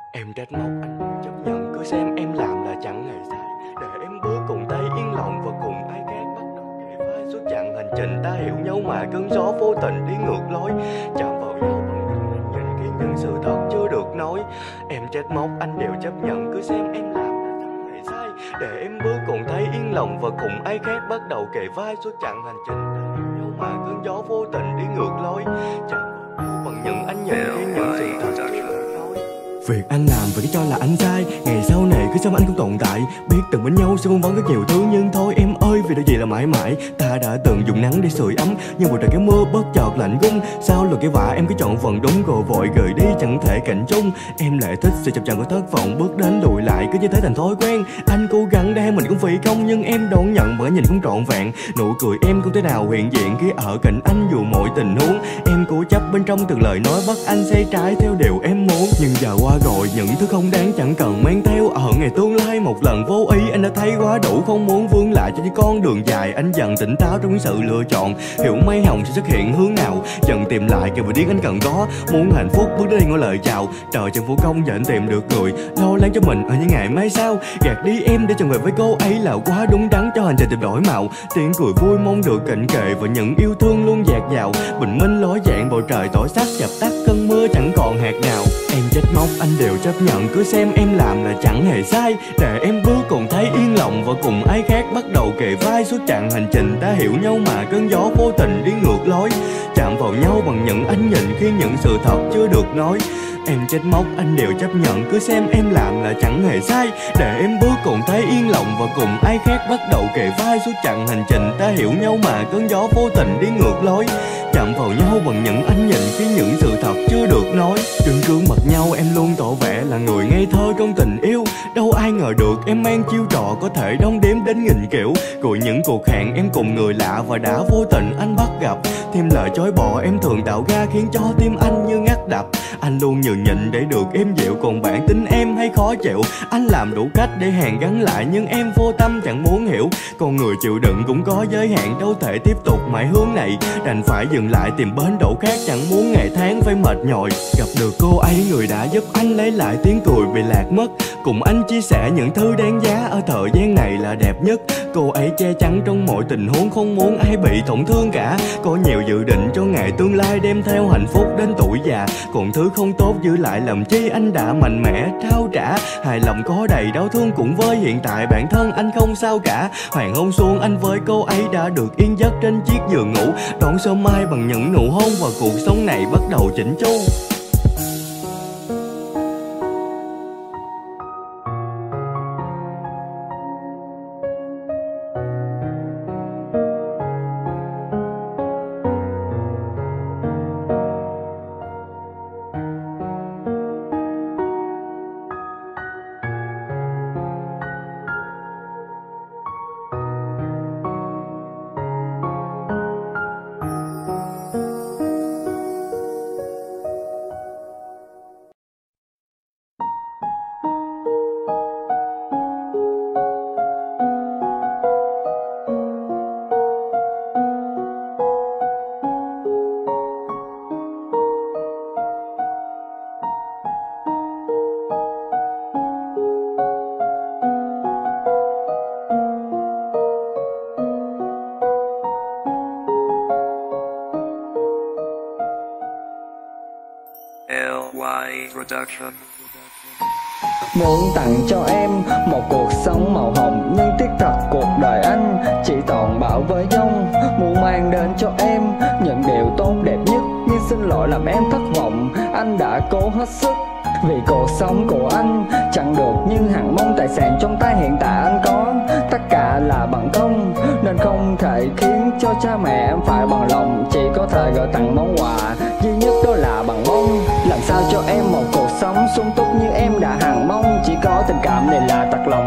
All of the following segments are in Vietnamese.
Em trách móc anh chấp nhận, cứ xem em làm là chẳng hề sai. Để em bước cùng tay yên lòng và cùng ai khác bắt đầu kề vai. Suốt chặng hành trình ta hiểu nhau mà cơn gió vô tình đi ngược lối, chạm vào nhau bằng những ánh nhìn khi những sự thật chưa được nói. Em trách móc anh đều chấp nhận, cứ xem em làm là chẳng hề sai. Để em bước cùng tay yên lòng và cùng ai khác bắt đầu kề vai. Suốt chặng hành trình ta hiểu nhau mà cơn gió vô tình đi ngược lối, chạm vào nhau bằng những ánh nhìn khi những sự thật chưa được nói. Việc anh làm và cái cho là anh sai, ngày sau này cứ sao anh cũng tồn tại. Biết từng bên nhau sẽ vun vắn rất nhiều thứ, nhưng thôi em ơi, vì điều gì là mãi mãi. Ta đã từng dùng nắng để sưởi ấm, nhưng một trời cái mưa bất chợt lạnh gung. Sao lời cái vả em cứ chọn phần đúng rồi vội gửi đi chẳng thể cạnh chung. Em lại thích sự chập chờn của thất vọng, bước đến lùi lại cứ như thế thành thói quen. Anh cố gắng để mình cũng phí công, nhưng em đón nhận bởi nhìn không trọn vẹn. Nụ cười em không thể nào hiện diện khi ở cạnh anh dù mọi tình huống. Em cố chấp bên trong từng lời nói bắt anh say trái theo điều em muốn, nhưng giờ qua rồi những thứ không đáng chẳng cần mang theo. Ở ngày tương lai một lần vô ý anh đã thấy quá đủ, không muốn vươn lại cho những con đường dài. Anh dần tỉnh táo trong những sự lựa chọn, hiểu mây hồng sẽ xuất hiện hướng nào. Dần tìm lại kìa vừa điên anh cần có, muốn hạnh phúc bước đến đây ngỏ lời chào. Trời chẳng vũ công giờ anh tìm được người lo lắng cho mình ở những ngày mai sau. Gạt đi em để chọn về với cô ấy là quá đúng đắn cho hành trình tìm đổi màu. Tiếng cười vui mong được cạnh kề và những yêu thương luôn dạt dào. Bình minh ló dạng bầu trời tỏ sắc, dập tắt cơn mưa chẳng còn hạt nào. Em trách móc anh đều chấp nhận, cứ xem em làm là chẳng hề sai. Để em bước cùng thấy yên lòng và cùng ai khác bắt đầu kề vai. Suốt chặng hành trình ta hiểu nhau mà cơn gió vô tình đi ngược lối, chạm vào nhau bằng những ánh nhìn khi những sự thật chưa được nói. Em trách móc anh đều chấp nhận, cứ xem em làm là chẳng hề sai. Để em bước cùng thấy yên lòng và cùng ai khác bắt đầu kề vai. Suốt chặng hành trình ta hiểu nhau mà cơn gió vô tình đi ngược lối, chạm vào nhau bằng những ánh nhìn khi những sự thật chưa được nói. Trên gương mặt nhau em luôn tỏ vẻ là người ngây thơ trong tình yêu. Đâu ai ngờ được em mang chiêu trò có thể đong đếm đến nghìn kiểu. Rồi những cuộc hẹn em cùng người lạ và đã vô tình anh bắt gặp. Thêm lời chối bỏ em thường tạo ra khiến cho tim anh như ngắt đập. Anh luôn nhường nhịn để được êm dịu, còn bản tính em hay khó chịu. Anh làm đủ cách để hàn gắn lại, nhưng em vô tâm chẳng muốn hiểu. Con người chịu đựng cũng có giới hạn, đâu thể tiếp tục mãi hướng này. Đành phải dừng lại tìm bến đỗ khác, chẳng muốn ngày tháng phải mệt nhòi. Gặp được cô ấy người đã giúp anh lấy lại tiếng cười bị lạc mất, cùng anh chia sẻ những thứ đáng giá ở thời gian này là đẹp nhất. Cô ấy che chắn trong mọi tình huống, không muốn ai bị tổn thương cả. Có nhiều dự định cho ngày tương lai đem theo hạnh phúc đến tuổi già. Còn thứ không tốt giữ lại làm chi, anh đã mạnh mẽ trao trả. Hài lòng có đầy đau thương cũng với hiện tại bản thân anh không sao cả. Hoàng hôn xuống anh với cô ấy đã được yên giấc trên chiếc giường ngủ. Đón sớm mai bằng những nụ hôn và cuộc sống này bắt đầu chỉnh chu. LY Production. Muốn tặng cho em một cuộc sống màu hồng, nhưng tiếc thật cuộc đời anh chỉ toàn bão với giông. Muốn mang đến cho em những điều tốt đẹp nhất, nhưng xin lỗi làm em thất vọng. Anh đã cố hết sức vì cuộc sống của anh chẳng được như hằng mong. Tài sản trong tay hiện tại anh có tất cả là bằng không, nên không thể khiến cho cha mẹ em phải bằng lòng. Chỉ có thể gửi tặng món quà duy nhất đó là bằng mong. Làm sao cho em một cuộc sống sung túc như em đã hằng mong. Chỉ có tình cảm này là thật lòng cố gắng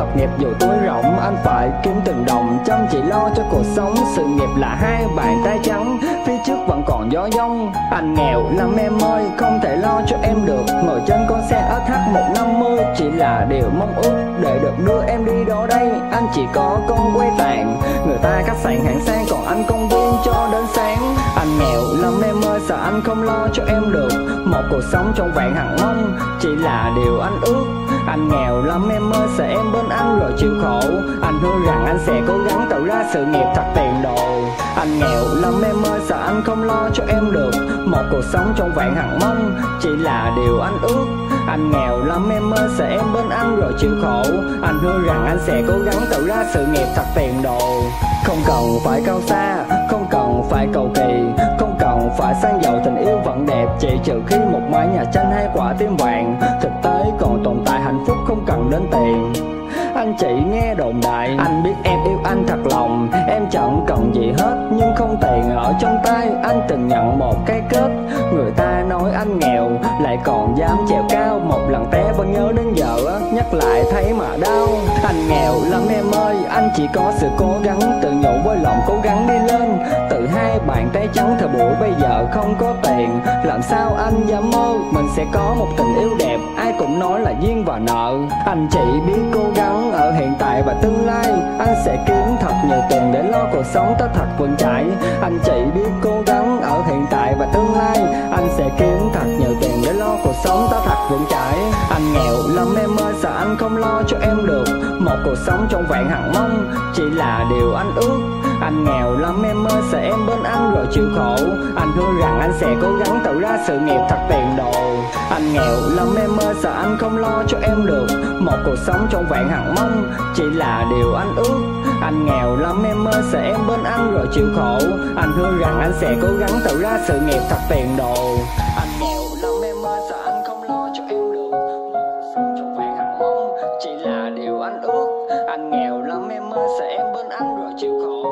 lập nghiệp dù túi rỗng, anh phải kiếm từng đồng, chăm chỉ lo cho cuộc sống. Sự nghiệp là hai bàn tay trắng, phía trước vẫn còn gió giông. Anh nghèo lắm em ơi, không thể lo cho em được. Ngồi trên con xe SH150 chỉ là điều mong ước để được đưa em đi đó đây. Anh chỉ có con quay tàn, người ta khách sạn hạng sang, còn anh công viên cho đến sáng. Anh nghèo lắm em ơi, sợ anh không lo cho em được. Một cuộc sống trong vạn hằng mong chỉ là điều anh ước. Anh nghèo lắm em ơi, sợ em bên anh rồi chịu khổ. Anh hứa rằng anh sẽ cố gắng tạo ra sự nghiệp thật tiền đồ. Anh nghèo lắm em ơi, sợ anh không lo cho em được. Một cuộc sống trong vạn hằng mong chỉ là điều anh ước. Anh nghèo lắm em ơi, sợ em bên anh rồi chịu khổ. Anh hứa rằng anh sẽ cố gắng tạo ra sự nghiệp thật tiền đồ. Không cần phải cao xa, không cần phải cầu kỳ, không cần phải sang giàu, tình yêu vẫn đẹp chỉ trừ khi một mái nhà tranh hay quả tim vàng. Thực tế còn tồn tại hạnh phúc không cần đến tiền. Anh chỉ nghe đồn đại, anh biết em yêu anh thật lòng. Em chẳng cần gì hết, nhưng không tiền ở trong tay. Anh từng nhận một cái kết, người ta nói anh nghèo lại còn dám trèo cao. Một lần té vẫn nhớ đến giờ, nhắc lại thấy mà đau. Anh nghèo lắm em ơi, anh chỉ có sự cố gắng, tự nhủ với lòng cố gắng đi lên. Từ hai bàn tay trắng thời buổi bây giờ không có tiền, làm sao anh dám mơ mình sẽ có một tình yêu đẹp. Ai cũng nói là duyên và nợ. Anh chỉ biết cố gắng ở hiện tại và tương lai. Anh sẽ kiếm thật nhiều tiền để lo cuộc sống ta thật vững chãi. Anh chỉ biết cố gắng ở hiện tại và tương lai. Anh sẽ kiếm thật nhiều tiền để lo cuộc sống ta thật vững chãi. Anh nghèo lắm em ơi, sợ anh không lo cho em được. Một cuộc sống trong vạn hằng mong chỉ là điều anh ước. Anh nghèo lắm em ơi, sợ em bên anh rồi chịu khổ. Anh hứa rằng anh sẽ cố gắng tạo ra sự nghiệp thật tiền đồ. Anh nghèo lắm em ơi, sợ anh không lo cho em được. Một cuộc sống trong vạn hằng mong chỉ là điều anh ước. Anh nghèo lắm em ơi, sợ em bên anh rồi chịu khổ. Anh hứa rằng anh sẽ cố gắng tạo ra sự nghiệp thật tiền đồ. Anh nghèo lắm em ơi, sợ anh không lo cho em được. Một cuộc sống trong vạn hằng mong chỉ là điều anh ước. Anh nghèo lắm em ơi, sợ em bên anh rồi chịu khổ.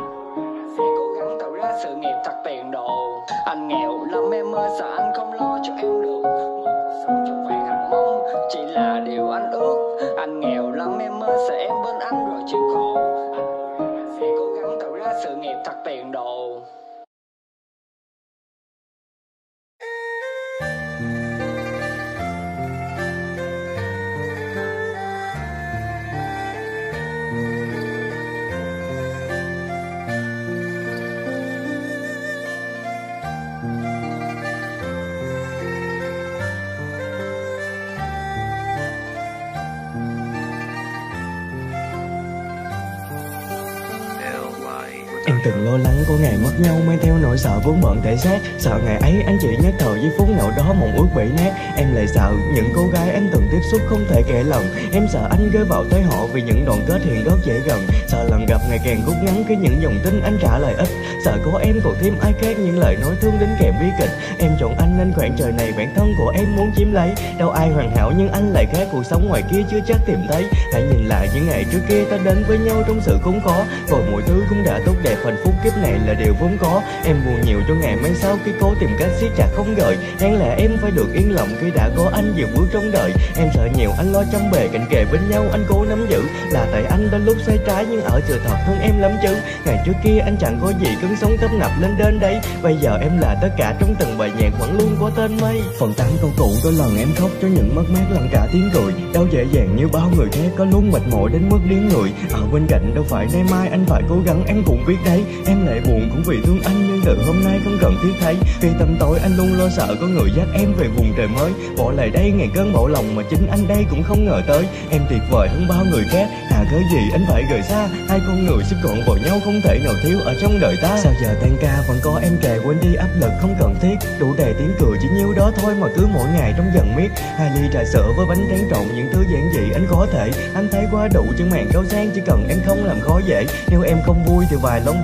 Anh sẽ cố gắng tạo ra sự nghiệp thật tiền đồ. Anh nghèo lắm em ơi, sợ anh không lo cho em được. Một cuộc sống trong vạn hằng mong chỉ là điều anh ước. Anh nghèo lắm em ơi, sợ em bên anh rồi chịu khổ. Anh sẽ cố gắng tạo ra sự nghiệp thật tiền đồ. Em từng lo lắng có ngày mất nhau, mang theo nỗi sợ vướng bận thể xác. Sợ ngày ấy anh chỉ nhất thời giây phút nào đó mộng ước bị nát. Em lại sợ những cô gái em từng tiếp xúc không thể kể lòng. Em sợ anh rơi vào tay họ vì những đoạn kết hiện rất dễ gần. Sợ lần gặp ngày càng rút ngắn khi những dòng tin anh trả lời ít. Sợ có em còn thêm ai khác những lời nói thương đến kèm bi kịch. Em chọn anh nên khoảng trời này bản thân của em muốn chiếm lấy. Đâu ai hoàn hảo nhưng anh lại khác, cuộc sống ngoài kia chưa chắc tìm thấy. Hãy nhìn lại những ngày trước kia ta đến với nhau trong sự khốn khó. Rồi mọi thứ cũng đã tốt đẹp, hạnh phúc kiếp này là điều vốn có. Em buồn nhiều cho ngày mai sau khi cố tìm cách siết chặt không gợi. Đáng lẽ em phải được yên lòng khi đã có anh dừng bước trong đời. Em sợ nhiều anh lo chăm bề cạnh kề bên nhau, anh cố nắm giữ. Là tại anh đôi lúc sai trái nhưng ở sự thật thương em lắm chứ. Ngày trước kia anh chẳng có gì cứng sống tấp nập lên đến đây. Bây giờ em là tất cả trong từng bài nhạc vẫn luôn có tên mây. Phần 8 câu cũ đôi lần em khóc cho những mất mát lần trả tiếng cười. Đâu dễ dàng như bao người khác, có luôn mệt mỏi đến mức điên người. Ở bên cạnh đâu phải nay mai anh phải cố gắng em cũng biết đấy. Em lại buồn cũng vì thương anh nhưng từ hôm nay không cần thiết thấy. Khi tầm tối anh luôn lo sợ có người dắt em về vùng trời mới. Bỏ lại đây ngày cơn bão lòng mà chính anh đây cũng không ngờ tới. Em tuyệt vời hơn bao người khác, cớ gì anh phải rời xa. Hai con người xếp gọn vào nhau không thể nào thiếu ở trong đời ta. Sao giờ tan ca vẫn có em kề, quên đi áp lực không cần thiết. Đủ đầy tiếng cười chỉ nhiêu đó thôi mà cứ mỗi ngày trong dần miết. 2 ly trà sữa với bánh tráng trộn, những thứ giản dị anh có thể. Anh thấy quá đủ chân màn cao sang, chỉ cần em không làm khó dễ. Nếu em không vui thì vài lon bia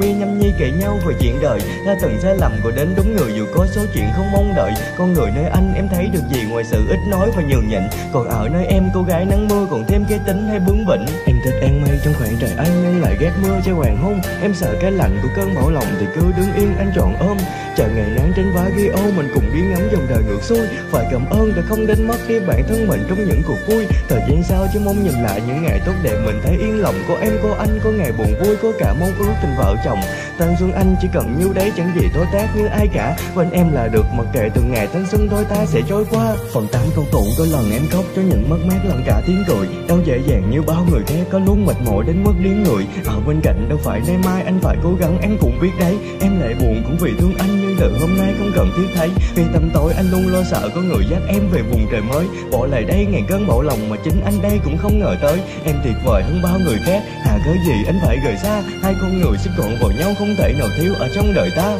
khuya nhâm nhi kể nhau về chuyện đời. Ta từng sai lầm rồi đến đúng người, dù có số chuyện không mong đợi. Con người nơi anh em thấy được gì ngoài sự ít nói và nhường nhịn. Còn ở nơi em cô gái nắng mưa còn thêm cái tính hay bướng bỉnh. Em thích an mây trong khoảng trời anh nhưng lại ghét mưa cho hoàng hôn. Em sợ cái lạnh của cơn bão lòng thì cứ đứng yên anh trọn ôm. Chờ ngày nắng trên vá ghi ô mình cùng đi ngắm dòng đời ngược xuôi. Phải cảm ơn đã không đánh mất đi bản thân mình trong những cuộc vui. Thời gian sau chỉ mong nhìn lại những ngày tốt đẹp mình thấy yên lòng. Có em có anh có ngày buồn vui, có cả mong ước tình vợ chồng. Thanh xuân anh chỉ cần nhiêu đấy chẳng gì thối tác như ai cả. Quên em là được mặc kệ từng ngày thanh xuân thôi ta sẽ trôi qua. Phần 8 câu tụ có lần em khóc cho những mất mát lẫn cả tiếng cười. Đâu dễ dàng như bao người khác có lúc mệt mỏi đến mất điên người. Ở bên cạnh đâu phải nay mai anh phải cố gắng em cũng biết đấy. Em lại buồn cũng vì thương anh nhưng từ hôm nay không cần thiết thấy. Vì tầm tối anh luôn lo sợ có người dắt em về vùng trời mới. Bỏ lại đây ngàn cơn bão lòng mà chính anh đây cũng không ngờ tới. Em tuyệt vời hơn bao người khác, hà cớ gì anh phải rời xa. Hai con người xếp gọn vào nhau không thể nào thiếu ở trong đời ta.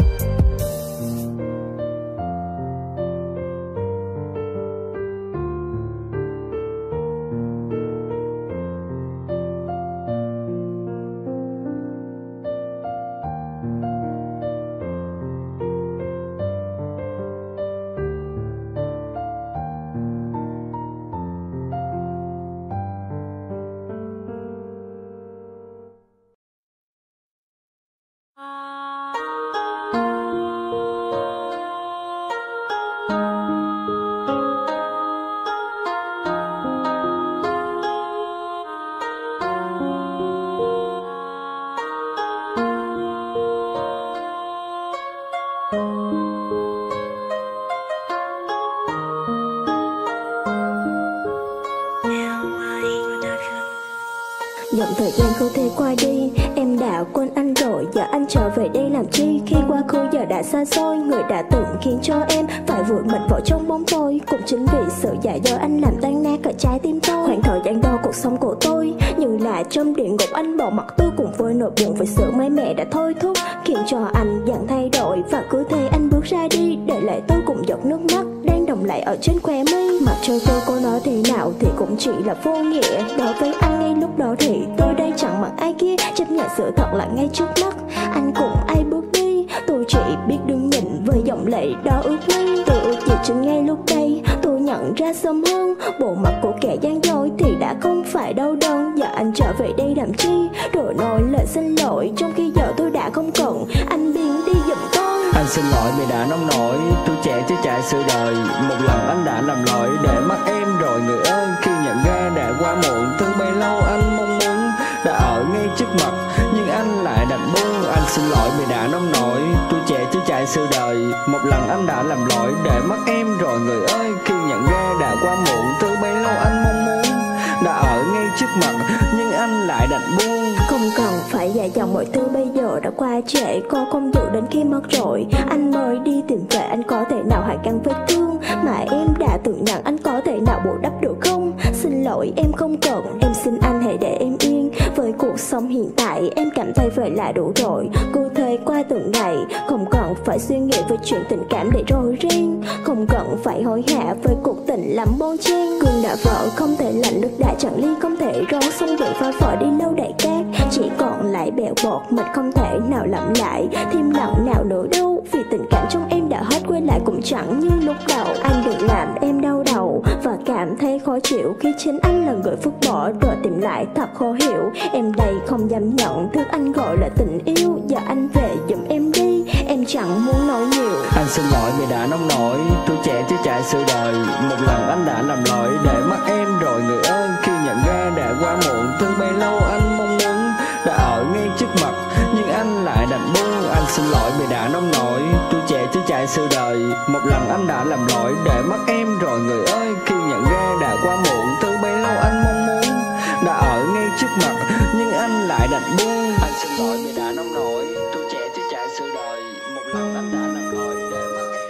Dòng thời gian không thể qua đi, em đã quên anh rồi, giờ anh trở về đây làm chi? Khi quá khứ giờ đã xa xôi, người đã từng khiến cho em phải vùi mình vào trong bóng tối. Cũng chính vì sự dại dột anh làm tan nát cả trái tim tôi. Khoảng thời gian đó cuộc sống của tôi như là trong địa ngục, anh bỏ mặc tôi cùng với nỗi buồn về sự mới mẻ đã thôi thúc, khiến cho anh dần thay đổi. Và cứ thế anh bước ra đi, để lại tôi cùng giọt nước mắt đang đọng lại ở trên khóe mi. Mặc cho tôi có nói thế nào thì cũng chỉ là vô nghĩa. Đối với anh ngay lúc đó thì tôi đây chẳng bằng ai kia, chấp nhận sự thật là ngay trước mắt anh cùng ai bước đi. Tôi chỉ biết đứng nhìn với dòng lệ đó ướt mi. Tôi ước gì chính ngay lúc đây tôi nhận ra sớm hơn, bộ mặt của kẻ gian dối thì đã không phải đau đớn. Giờ anh trở về đây làm chi, rồi nói lời xin lỗi trong khi giờ tôi đã không cần anh biến đi giùm tôi. Anh xin lỗi vì đã nông nổi, tôi trẻ chứ chạy sự đời. Một lần anh đã làm lỗi để mất em rồi người ơi. Khi nhận ra đã quá muộn, từ bấy lâu anh mong muốn đã ở ngay trước mặt, nhưng anh lại đành buông. Anh xin lỗi vì đã nông nổi, tôi trẻ chứ chạy sự đời. Một lần anh đã làm lỗi để mất em rồi người ơi. Khi nhận ra đã quá muộn, từ bấy lâu anh mong muốn đã ở ngay trước mặt, nhưng anh lại đành buông. Không cần phải dài dòng, mọi thứ bây giờ đã qua trễ. Cô không giữ đến khi mất rồi anh mới đi tìm về. Anh có thể nào hàn gắn vết thương mà em đã từng nhận, anh có thể nào bù đắp được không? Xin lỗi em không cần, em xin anh hãy để em yên với cuộc sống hiện tại. Em cảm thấy vậy là đủ rồi. Cứ thế qua từng ngày, không cần phải suy nghĩ về chuyện tình cảm để rối ren, không cần phải hối hả với cuộc tình lắm bon chen. Gương đã vỡ không thể lạnh, nước đã chẳng ly không thể rót, sông biển phá phở đi lâu đại cát, chỉ còn lại bèo bọt. Mình không thể nào làm lại thêm lần nào nữa đâu, vì tình cảm trong em đã hết, quay lại cũng chẳng như lúc đầu. Anh đừng làm em đau đầu và cảm thấy khó chịu khi chính anh là người vứt bỏ rồi tìm lại thật khó hiểu. Em đây không dám nhận thứ anh gọi là tình yêu, giờ anh về giùm em đi, em chẳng muốn nói nhiều. Anh xin lỗi vì đã nông nổi, tôi trẻ chứ chạy sự đời. Một lần anh đã làm lỗi để mất em rồi người ơi. Khi nhận ra đã quá muộn, từ bấy lâu anh mong muốn đã ở ngay trước mặt, nhưng anh lại đành buông. Anh xin lỗi vì đã nông nổi, tôi trẻ chứ chạy sự đời. Một lần anh đã làm lỗi để mất em rồi người ơi. Khi nhận ra đã quá muộn, từ bấy lâu anh mong muốn đã ở ngay trước mặt, nhưng anh lại đành buông. Anh xin lỗi vì đã nông nổi, tôi trẻ chứ chạy sự đời. Một lần anh đã làm lỗi để mất em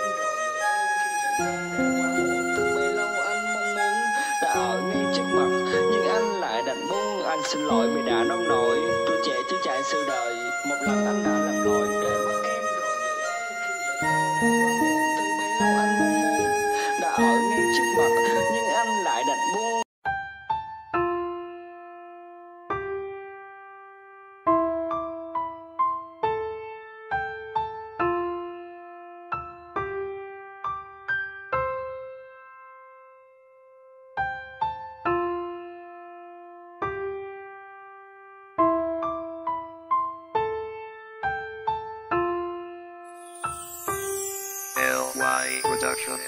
rồi người ơi. Khi nhận ra đã quá muộn, từ bấy lâu anh mong muốn đã ở ngay trước mặt, nhưng anh lại đành buông. Anh xin lỗi vì đã nông nổi, tôi trẻ chứ chạy sự đời. Một lần anh đã làm lỗi để mất em rồi người ơi. Khi nhận ra đã quá muộn, từ bấy lâu anh mong muốn đã ở ngay trước mặt, nhưng anh lại đành buông. Production.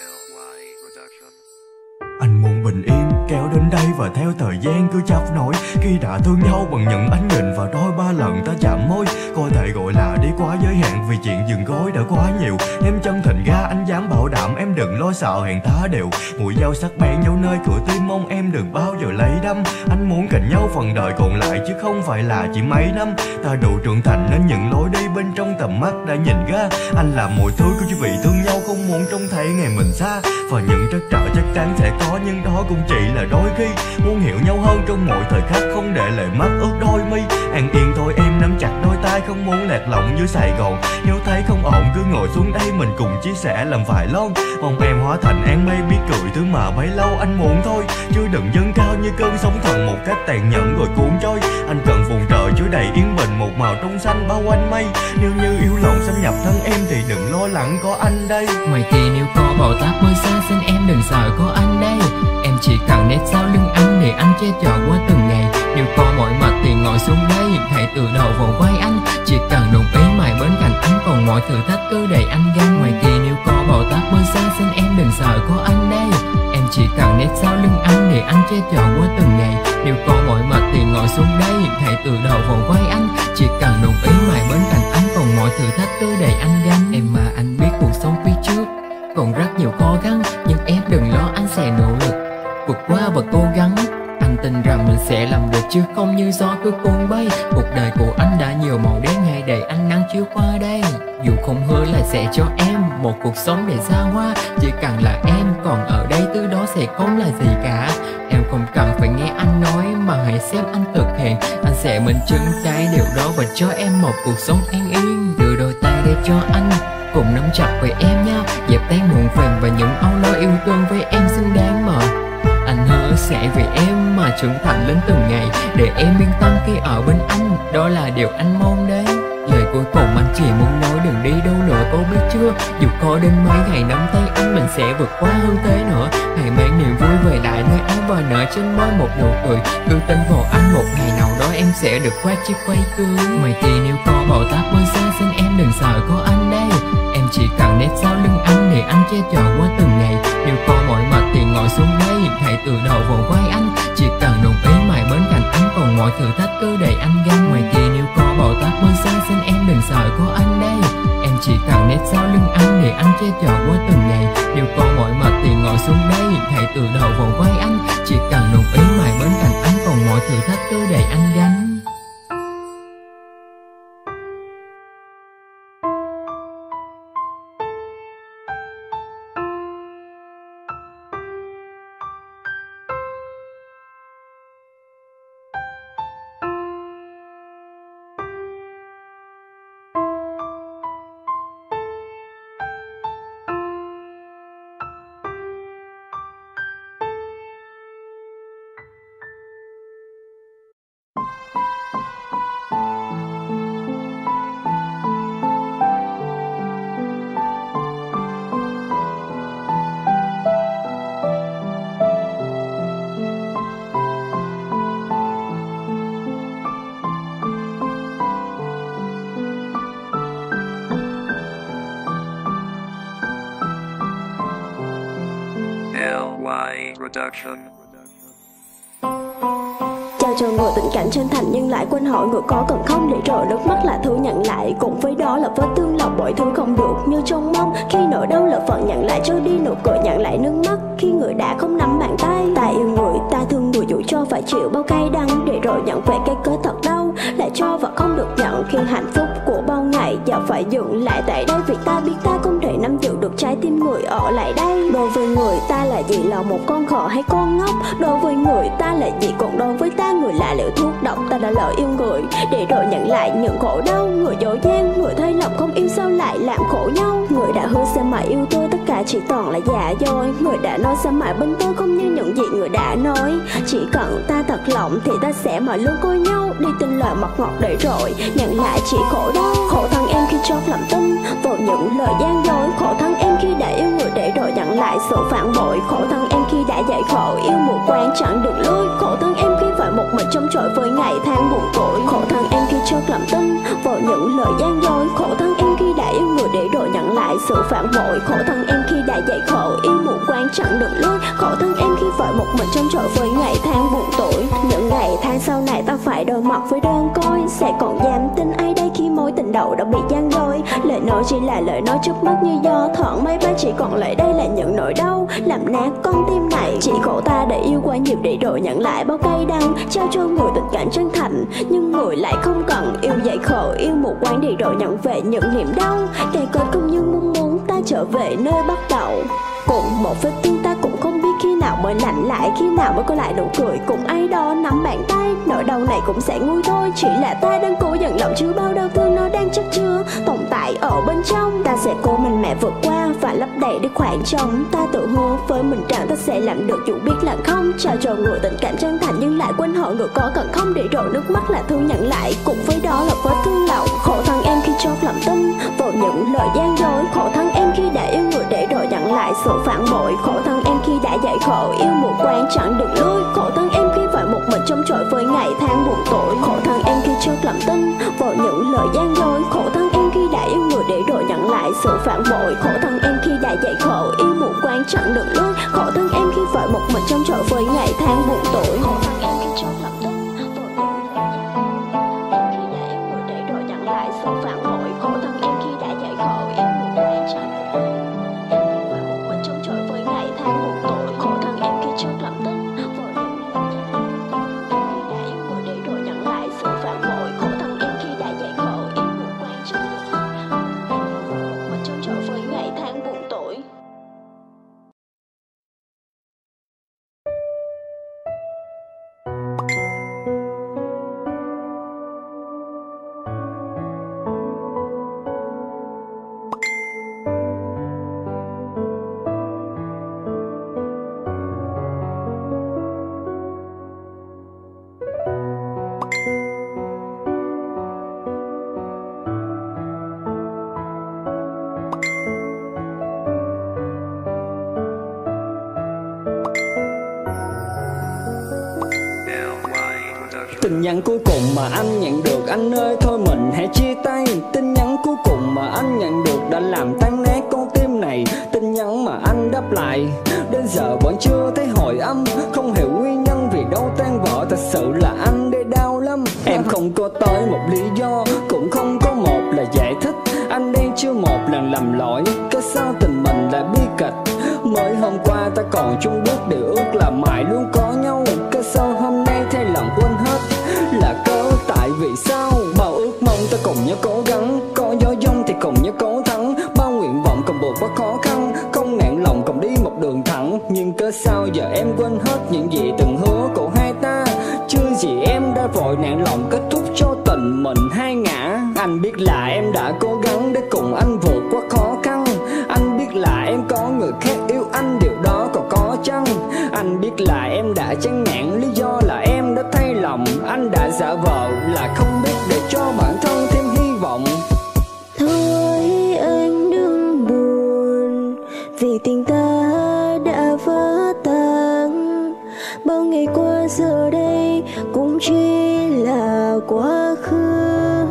Anh muốn bình yên kéo đến đây và theo thời gian cứ chấp nổi. Khi đã thương nhau bằng những ánh nhìn và đôi ba lần ta chạm môi, có thể gọi là đi quá giới hạn vì chuyện dừng gối đã quá nhiều. Em chân thành ra anh dám bảo đảm em đừng lo sợ hẹn ta đều. Mũi dao sắc bén nhau nơi cửa tim, mong em đừng bao giờ lấy đâm. Anh muốn cạnh nhau phần đời còn lại chứ không phải là chỉ mấy năm. Ta đủ trưởng thành nên những lối đi bên trong tầm mắt đã nhìn ra. Anh làm mọi thứ cứ chỉ vì thương nhau, không muốn trông thấy ngày mình xa. Và những trắc trở chắc chắn sẽ có, nhưng đó cũng chỉ là đôi khi. Muốn hiểu nhau hơn trong mọi thời khắc, không để lệ mắt ướt đôi mi. An yên thôi em nắm chặt đôi tay, không muốn lạc lõng như Sài Gòn. Nếu thấy không ổn cứ ngồi xuống đây mình cùng chia sẻ làm vài lon. Mong em hóa thành an mây biết cười thứ mà bấy lâu anh muốn thôi. Chứ đừng dâng cao như cơn sóng thần một cách tàn nhẫn rồi cuốn trôi. Anh cần vùng trời chứa đầy yên bình, một màu trong xanh bao quanh mây. Nếu như yêu lòng xâm nhập thân em thì đừng lo lắng có anh đây. Ngoài kia nếu có bão táp mưa xa xin em đừng sợ có anh đây. Em chỉ cần nét sau lưng anh để anh che chở qua từng ngày. Nếu có mỏi mặt thì ngồi xuống đây, hãy từ đầu vào vai anh. Chỉ cần đồng ý mãi bên cạnh anh, còn mọi thử thách cứ để anh gánh. Ngoài kia nếu có bão táp mưa xa xin em đừng sợ có anh đây. Em chỉ cần nét sau lưng anh để anh che chở qua từng ngày. Nếu có mỏi mặt thì ngồi xuống đây, hãy từ đầu vào vai anh. Chỉ cần đồng ý mãi bên cạnh anh, còn mọi thử thách cứ để anh gánh. Em mà anh biết cuộc sống phía trước còn rất nhiều khó khăn, nhưng em đừng lo, anh sẽ nỗ lực vượt qua và cố gắng. Anh tin rằng mình sẽ làm được chứ không như gió cứ cuốn bay. Cuộc đời của anh đã nhiều màu đen, hãy để ánh nắng chiếu qua đây. Dù không hứa là sẽ cho em một cuộc sống để xa hoa, chỉ cần là em còn ở đây từ đó sẽ không là gì cả. Em không cần phải nghe anh nói mà hãy xem anh thực hiện. Anh sẽ minh chứng cái điều đó và cho em một cuộc sống an yên. Đưa đôi tay để cho anh cùng nắm chặt với em nha, dẹp tan muộn phiền và những âu lo, yêu thương với em xứng đáng mà. Anh hứa sẽ vì em mà trưởng thành lên từng ngày, để em yên tâm khi ở bên anh, đó là điều anh mong đấy. Lời cuối cùng anh chỉ muốn nói đừng đi đâu nữa, có biết chưa? Dù có đến mấy ngày nắm tay anh, mình sẽ vượt qua hơn thế nữa. Hãy mang niềm vui về lại nơi anh và nở trên môi một nụ cười. Cứ tin vào anh, một ngày nào đó em sẽ được khoác chiếc váy cưới. Ngoài kia nếu có bão táp mưa xa xin em đừng sợ có anh đây. Em chỉ cần nét sau lưng anh để anh che chở qua từng ngày. Nếu có mỏi mặt thì ngồi xuống đây, hãy từ đầu vào vai anh. Chỉ cần đồng ý mãi bên cạnh anh, còn mọi thử thách cứ để anh gánh. Ngoài kia nếu có bão táp mưa xa xin em đừng sợ có anh đây. Em chỉ cần nét sau lưng anh để anh che chở qua từng ngày. Nếu có mỏi mặt thì ngồi xuống đây, hãy từ đầu vào vai anh. Chỉ cần đồng ý mãi bên cạnh anh, còn mọi thử thách cứ để anh gánh. LY Production. Chào cho người tình cảnh chân thành nhưng lại quên hỏi người có cần không, để rồi nước mắt là thứ nhận lại, cùng với đó là vết thương lòng mọi thứ không được như trông mong. Khi nỗi đau là phận nhận lại cho đi nụ cười, nhận lại nước mắt khi người đã không nắm bàn tay. Ta yêu người, ta thương người dù cho phải chịu bao cay đắng, để rồi nhận về cái cớ thật đau, lại cho và không được nhận. Khi hạnh phúc của bao ngày giờ phải dừng lại tại đây, vì ta biết ta không thể nắm giữ được trái tim người ở lại đây. Đối với người ta là gì, là một con khờ hay con ngốc? Đối với người ta là gì, còn đối với ta người là liệu thuốc độc. Ta đã lỡ yêu người, để rồi nhận lại những khổ đau. Người dối gian, người thay lòng không yêu sao lại làm khổ nhau. Người đã hứa sẽ mãi yêu tôi, tất cả chỉ toàn là giả dối. Người đã nói sẽ mãi bên tôi, không như những gì người đã nói. Chỉ cần ta thật lòng thì ta sẽ mãi luôn coi nhau. Đi tin lời mặt ngọt để rồi nhận lại chỉ khổ đau. Khổ thân em khi chót làm tin vào những lời gian dối. Khổ thân em khi đã yêu người, để rồi nhận lại sự phản bội. Khổ thân em khi đã dạy khổ yêu mù quáng chẳng được lối. Khổ thân em khi phải một mình chống chọi với ngày tháng buồn tuổi. Khổ thân em khi chót làm tin vào những lời gian dối. Khổ thân em khi đã yêu người, để rồi nhận lại sự phản bội. Khổ thân em khi đã dạy khổ yêu mù quáng chẳng được lối. Khổ thân em khi phải một mình trông trọi với ngày tháng buồn tuổi. Những ngày tháng sau này ta phải đối mặt với đơn côi. Sẽ còn dám tin ai đây khi mối tình đầu đã bị gian dối. Lời nói chỉ là lời nói trước mắt như gió thoảng mây bay, chỉ còn lại đây là những nỗi đau làm nát con tim này. Chỉ khổ ta đã yêu quá nhiều để rồi nhận lại bao cay đắng, trao cho người tình cảm chân thành nhưng người lại không cần. Yêu dạy khổ yêu mù quáng để rồi nhận về những niềm đau. Cây cối không như mong muốn ta trở về nơi bắt đầu. Cùng một vết thương ta cũng không biết khi nào mới lạnh lại, khi nào mới có lại nụ cười cùng ai đó nắm bàn tay. Nỗi đau này cũng sẽ nguôi thôi, chỉ là ta đang cố dần lòng chứa bao đau thương nó đang chất chứa tồn tại ở bên trong. Ta sẽ cố mạnh mẽ vượt qua và lấp đầy được khoảng trống. Ta tự hứa với mình rằng ta sẽ làm được dù biết là không. Trao cho người tình cảm chân thành nhưng lại quên họ người có cần không, để rồi nước mắt là thương nhận lại cùng với đó là vết thương lòng. Khổ thân em khi chót lòng tin vào những lời gian dối. Khổ thân em khi đã yêu người để rồi nhận lại sự phản bội. Khổ thân em khi đã dạy khổ yêu mù quáng chẳng được lối. Khổ thân em khi phải một mình trông trọi với ngày tháng buồn tuổi. Khổ thân em khi chót lòng tin vào những lời gian dối. Khổ thân em khi đã yêu người để rồi nhận lại sự phản bội. Khổ thân em khi đã dạy khổ yêu mù quáng chẳng được lối. Khổ thân em khi phải một mình trông trọi với ngày tháng buồn tuổi. Khổ thân em khi chót lòng tin vào những lời gian dối. Em khi đã yêu người để rồi nhận lại sự phản bội. Khổ thân em khi đã dạy khổ yêu mù quáng chẳng được lối. Em khi phải một mình trông trọi với ngày tháng buồn tuổi. Khổ thân em khi chót lòng tin vào những lời gian dối. Em khi đã yêu người để rồi nhận lại sự phản bội. Khổ thân em khi đã dạy khổ yêu mù quáng chẳng được lối. Em khi phải một mình trông trọi với ngày tháng buồn tuổi. Tin nhắn cuối cùng mà anh nhận được, anh ơi thôi mình hãy chia tay. Tin nhắn cuối cùng mà anh nhận được đã làm tan nát con tim này. Tin nhắn mà anh đáp lại đến giờ vẫn chưa thấy hồi âm. Không hiểu nguyên nhân vì đâu tan vỡ, thật sự là anh đây đau lắm. Em không có tới một lý do, cũng không có một lời giải thích. Anh đang chưa một lần lầm lỗi, cớ sao tình mình lại bi kịch. Mới hôm qua ta còn chung bước điều ước là mãi luôn có nhau, cớ sao hôm nay thay lòng quên hết. Là cớ tại vì sao bao ước mong ta cùng nhau cố gắng, có gió giông thì cùng nhau cố thắng. Bao nguyện vọng cùng vượt qua khó khăn, không nản lòng cùng đi một đường thẳng. Nhưng cớ sao giờ em quên hết những gì từng hứa của hai ta. Chưa gì em đã vội nản lòng kết thúc cho tình mình hai ngã. Anh biết là em đã cố gắng để cùng anh vượt qua khó khăn. Anh biết là em có người khác yêu anh, điều đó còn có chăng. Anh biết là em đã chán nản, lý do là em đã thay lòng. Anh đã giả vờ là không biết để cho bản thân thêm hy vọng. Thôi anh đừng buồn vì tình ta đã vỡ tan. Bao ngày qua giờ đây cũng chỉ là quá khứ.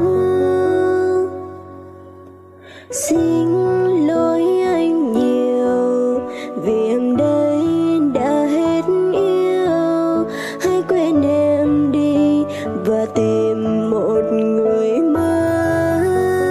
Xin lỗi anh nhiều vì em đây đã hết yêu. Hãy quên em đi và tìm một người mới.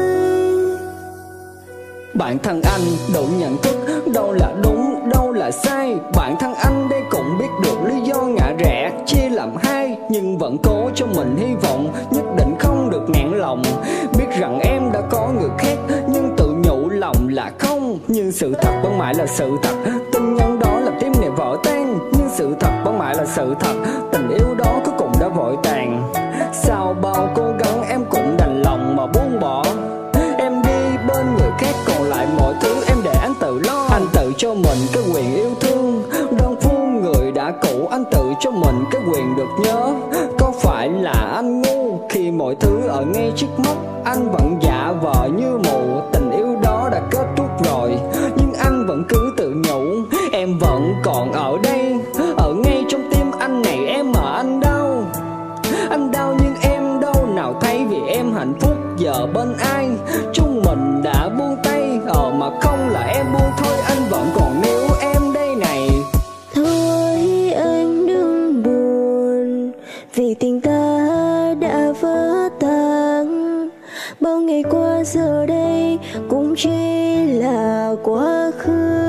Bản thân anh đủ nhận thức đâu là đúng, đâu là sai. Bản thân anh đây cũng biết được lý do ngã rẽ chia làm hai, nhưng vẫn cố cho mình hy vọng nhất định không được nản lòng. Biết rằng em đã có người khác nhưng tự nhủ lòng là không. Nhưng sự thật vẫn mãi là sự thật, tin nhắn đó làm tim này vỡ tan. Nhưng sự thật vẫn mãi là sự thật, tình yêu đó cuối cùng đã vội tàn. Sau bao cố gắng em cũng đành lòng mà buông bỏ. Em đi bên người khác, còn lại mọi thứ em để anh tự lo. Anh tự cho mình cái quyền yêu thương, đơn phương người đã cũ. Anh tự cho mình cái quyền được nhớ. Có phải là anh ngu khi mọi thứ ở ngay trước mắt anh vẫn giả vờ như mù? Tình yêu đó đã kết thúc rồi, nhưng anh vẫn cứ tự nhủ em vẫn còn ở đây, ở ngay trong tim anh này. Em mà anh đau nhưng em đâu nào thấy, vì em hạnh phúc giờ bên ai. Chúng mình đã buông tay mà mà không là em buông thôi, anh vẫn còn níu em đây này. Thôi anh đừng buồn, vì tình ta đã vỡ tan. Bao ngày qua giờ đây cũng chỉ là quá khứ.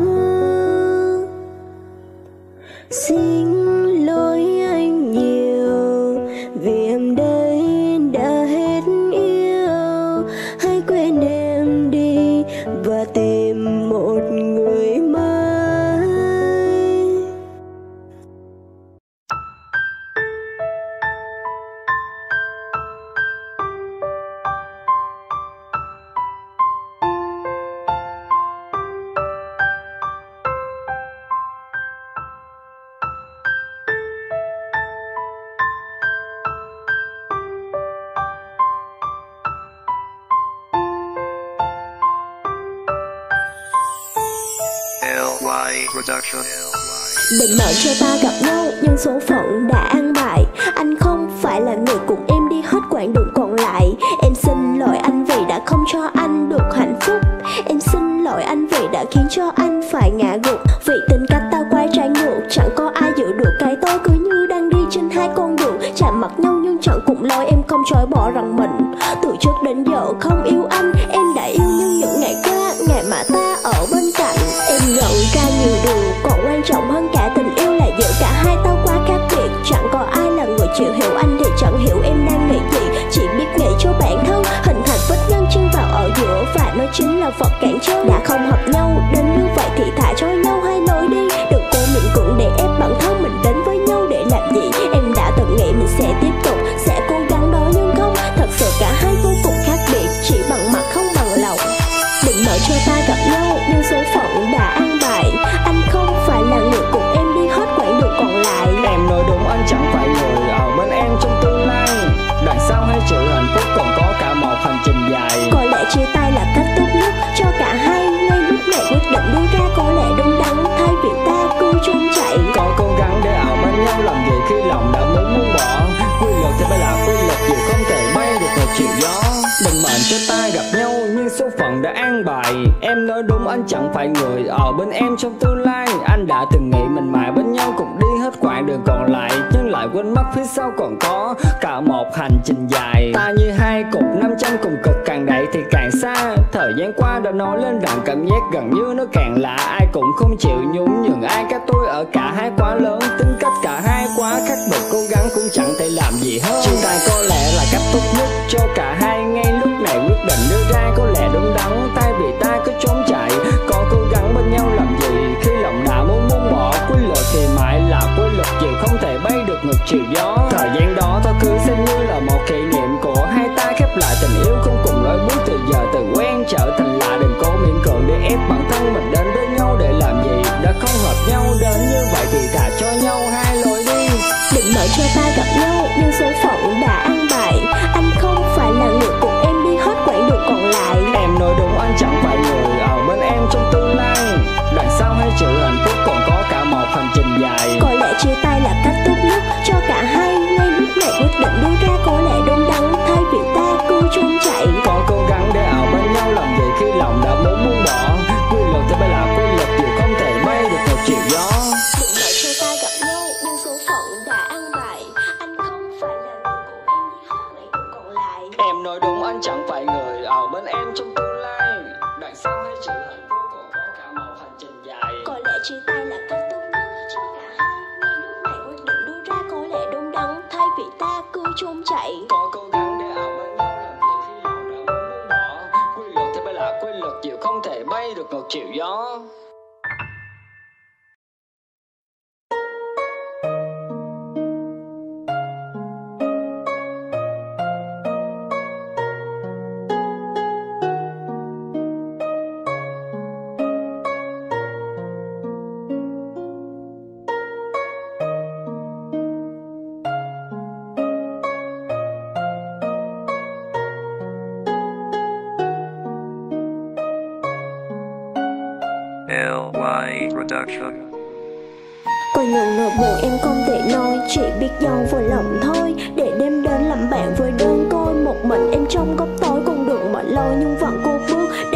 Xin lỗi anh nhiều, vì em đây đã hết yêu. Hãy quên em đi và tìm một người mới. LY Production. Định mệnh cho ta gặp nhau nhưng số phận đã an bài. Anh không phải là người cùng em đi hết quãng đường còn lại. Em xin lỗi anh vì đã không cho anh được hạnh phúc. Em xin lỗi anh vì đã khiến cho anh phải ngã gục. Vì tính cách ta quay trái ngược, chẳng có ai giữ được cái tôi. Cứ như đang đi trên hai con đường chạm mặt nhau nhưng chẳng cùng lối. Em không chối bỏ rằng mình từ trước đến giờ không yêu anh. Em đã yêu nhưng những ngày qua, ngày mà ta ở bên cạnh. Em nhận ra nhiều điều, còn quan trọng hơn cả tình yêu là giữa cả hai ta quá khác biệt. Chẳng có ai là người chịu hiểu anh thì chẳng hiểu em đang nghĩ gì. Chỉ biết nghĩ cho bản thân, hình thành vết ngăn chân vào ở giữa. Và nó chính là vật cản trở. Đã không hợp nhau đến như vậy thì thả cho nhau hai lối đi. Đừng cố miễn cưỡng để ép bản thân mình đến với nhau để làm gì. Em đã từng nghĩ mình sẽ tiếp tục, sẽ cố gắng đó nhưng không. Thật sự cả hai vô cùng khác biệt, chỉ bằng mặt không bằng lòng. Định mệnh cho ta gặp nhau nhưng số phận đã an bài. Anh không phải là người cùng em đi hết quãng đường còn lại. Em nói đúng, anh chẳng phải người ở bên em trong tương lai. Đằng sau hai chữ hạnh phúc còn có cả một hành trình dài. Có lẽ chia tay là cách tốt nhất cho cả hai. Ngay lúc này quyết định đưa ra có lẽ đúng đắn. Thay vì ta cứ trốn chạy, Có cố gắng để ở bên nhau làm gì khi lòng đã muốn buông bỏ. Quy luật thì phải là quy luật, dù không thể bay được một chiều gió. Định mệnh cho ta gặp nhau nhưng số phận đã an bài. Em nói đúng, anh chẳng phải người ở bên em trong tương lai. Anh đã từng nghĩ mình mãi bên nhau cùng đi hết quãng đường còn lại, nhưng lại quên mất phía sau còn có cả một hành trình dài. Ta như hai cục nam châm cùng cực, càng đẩy thì càng xa. Thời gian qua đã nói lên rằng cảm giác gần như nó càng lạ. Ai cũng không chịu nhún nhường ai, cả tôi ở cả hai quá lớn. Tính cách cả hai quá khác biệt, cố gắng cũng chẳng thể làm gì hết. Chia tay có lẽ là cách tốt nhất cho cả hai. Ngay lúc này quyết định đưa ra có lẽ đúng đắn. Thay vì ta cứ trốn chạy, có cố gắng bên nhau làm gì khi lòng đã muốn buông bỏ. Quy luật thì mãi là quy luật, dù không thể bay được ngược chiều gió. Thời gian đó thôi cứ xem như là một kỷ niệm của hai ta, khép lại tình yêu không cùng lối bước. Từ giờ từ quen trở thành lạ, đừng cố miễn cưỡng để ép bản thân mình đến với nhau để làm gì. Đã không hợp nhau đến như vậy thì thả cho nhau hai lối đi. định mệnh cho ta gặp nhau nhưng số phận đã an bài. Anh không phải là người cùng em đi hết quãng đường còn lại. Em nói đúng, anh chẳng phải người ở bên em trong tương lai. Đằng sau hai chữ hạnh phúc còn có cả một hành trình dài. Có lẽ chia tay là cách tốt nhất cho cả hai. Ngay lúc này quyết định đưa ra có lẽ đúng đắn. Thay vì ta cứ trốn chạy, Có cố gắng để ở bên nhau làm gì khi lòng đã muốn buông bỏ. Quy luật thì phải là quy luật, dù không thể bay được một chiều gió. định mệnh cho ta gặp nhau nhưng số phận đã an bài. Anh không phải là người cùng em đi hết quãng đường còn lại. Em nói đúng, anh chẳng phải người ở bên em trong tương lai. Đằng sau hai chữ hạnh phúc còn có cả một hành trình dài. Có lẽ chia tay là cách tốt nhất cho cả hai. Ngay lúc này quyết định đưa ra có lẽ đúng đắn. Thay vì ta cứ trốn chạy, Có cố gắng để ở bên nhau làm gì khi lòng đã muốn buông bỏ. Quy luật thì phải là quy luật, dù không thể bay được ngược chiều gió. LY Production. có những nỗi buồn em không thể nói. Chỉ biết giấu vào lòng thôi, để đêm đến làm bạn với đơn côi. Một mình em trong góc tối, con đường mở lối nhưng vẫn cô bước. Để rồi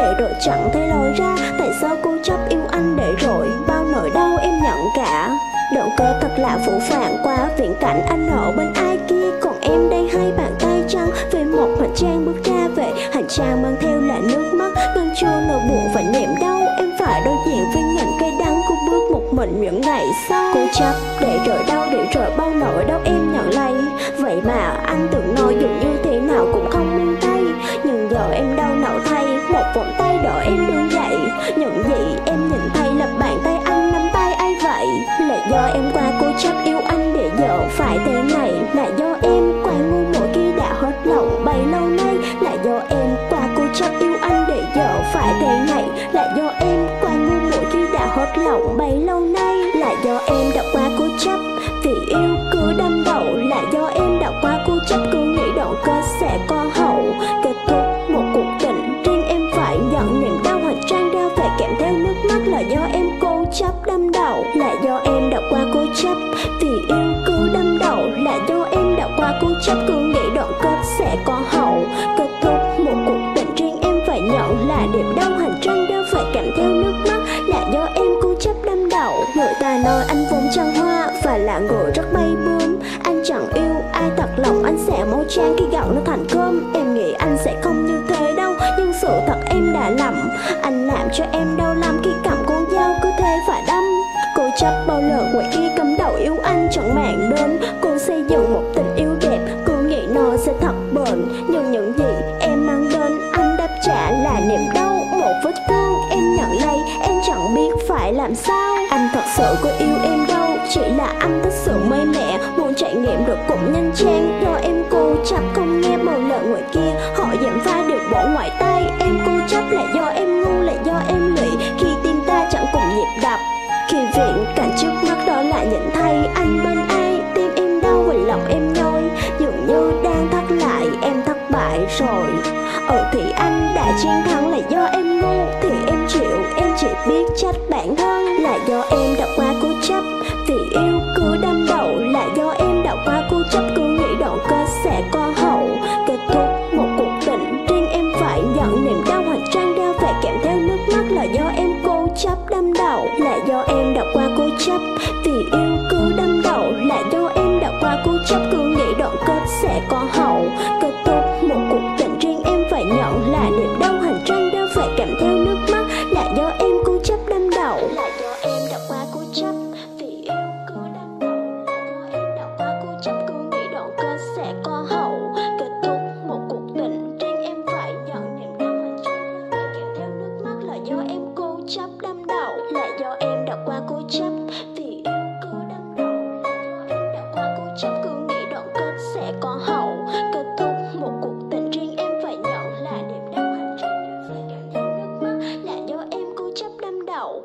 chẳng thấy lối ra. Tại sao cô chấp yêu anh để rồi bao nỗi đau em nhận cả. Động cơ thật là phũ phàng qua viễn cảnh anh ở bên ai kia, còn em đây hai bàn tay trắng về một hành trang bước ra về hành trang mang theo là nước mắt ngăn chua nỗi buồn và niềm đau. Em phải đối diện với những cây đắng cô bước một mình những ngày sau. Cô chấp để rồi đau để rồi bao nỗi đau em nhận lấy. Vậy mà anh từng nói dù như thế nào cũng không buông tay, nhưng giờ em đau não thay một vòng tay đỡ em đứng dậy. Những gì em nhìn thấy là bàn tay anh nắm tay ai vậy? Là do em qua cố chấp yêu anh để giờ phải thế này. Là do em qua ngu muội khi đã hết lòng bấy lâu nay. Là do em qua cố chấp yêu anh để giờ phải thế này. Là do em qua ngu muội khi đã hết lòng bấy lâu nay. Là do em đã qua cố chấp vì yêu cứ đâm đầu. Là do em đã qua cố chấp cứ nghĩ đoạn kết sẽ có hậu. Kết thúc một cuộc tình riêng em phải nhận niềm đau hành trang đeo về kèm theo nước mắt. Là do em cố chấp đâm đầu. Là do em đã qua cố chấp vì yêu cứ đâm đầu. Là do em đã qua cố chấp cứ nghĩ đoạn kết sẽ có hậu. Kết thúc một cuộc tình riêng em phải nhận là niềm đau hành trang đeo về kèm theo nước mắt. Là do em cố chấp đâm đầu. Người ta nói anh vốn trăng hoa và là người rất bay bướm. Anh chẳng yêu ai thật lòng anh sẽ máu chan khi gạo nó thành cơm. Em nghĩ anh sẽ không như thế đâu, nhưng sự thật em đã lầm. Anh làm cho em đau lắm khi cầm con dao cứ thế phải đâm. Cô chấp bao lời ngoài kia cắm đầu yêu anh chẳng màng đến. Cô xây dựng một tình yêu đẹp cứ nghĩ nó sẽ thật bền, nhưng những gì em mang đến anh đáp trả là niềm đau. Một vết thương em nhận lấy em chẳng biết phải làm sao. Anh thật sự có yêu em đâu, chỉ là anh thích sự mới mẻ muốn trải nghiệm được cũng nhanh chán. Do em cố chấp không nghe bao lời ngoài kia họ dèm pha được bỏ ngoài tay. Em cố chấp là do em ngu, là do em lụy khi tim ta chẳng cùng nhịp đập. Khi viễn cảnh trước mắt đó là nhìn thấy anh bên ai, tim em đau và lòng em nhói dường như đang thắt lại. Em thất bại rồi thì anh đã chiến thắng. Là do em ngu thì em chịu, em chỉ biết trách bản thân. Là do em đã quá cố chấp vì yêu cứ đâm đầu. Là do em đã quá cố chấp cứ nghĩ đoạn kết sẽ có hậu. Kết thúc một cuộc tình riêng em phải nhận niềm đau hành trang đeo về kèm theo nước mắt. Là do em cố chấp đâm đầu. Là do em đã quá cố chấp vì yêu cứ đâm đầu. Là do em đã quá cố chấp cứ nghĩ đoạn kết sẽ có hậu. Kết thúc một cuộc tình riêng em phải nhận là niềm đau hành trang đeo về kèm theo nước mắt. Là do em cố chấp đâm đầu. Là do em đã quá cố chấp vì yêu cứ đâm đầu. Là do em đã quá cố chấp cứ nghĩ đoạn kết sẽ có hậu. Kết thúc một cuộc tình riêng em phải nhận niềm đau hành trang đeo về kèm theo nước mắt. Là do em cố chấp đâm đầu. Là do em đã quá cố chấp vì yêu cứ đâm đầu. Là do em đã quá cố chấp cứ nghĩ đoạn kết sẽ có hậu. Kết thúc một cuộc tình riêng em phải nhận là niềm đau hành trang đeo về kèm theo nước mắt. Là do em cố chấp đâm đầu.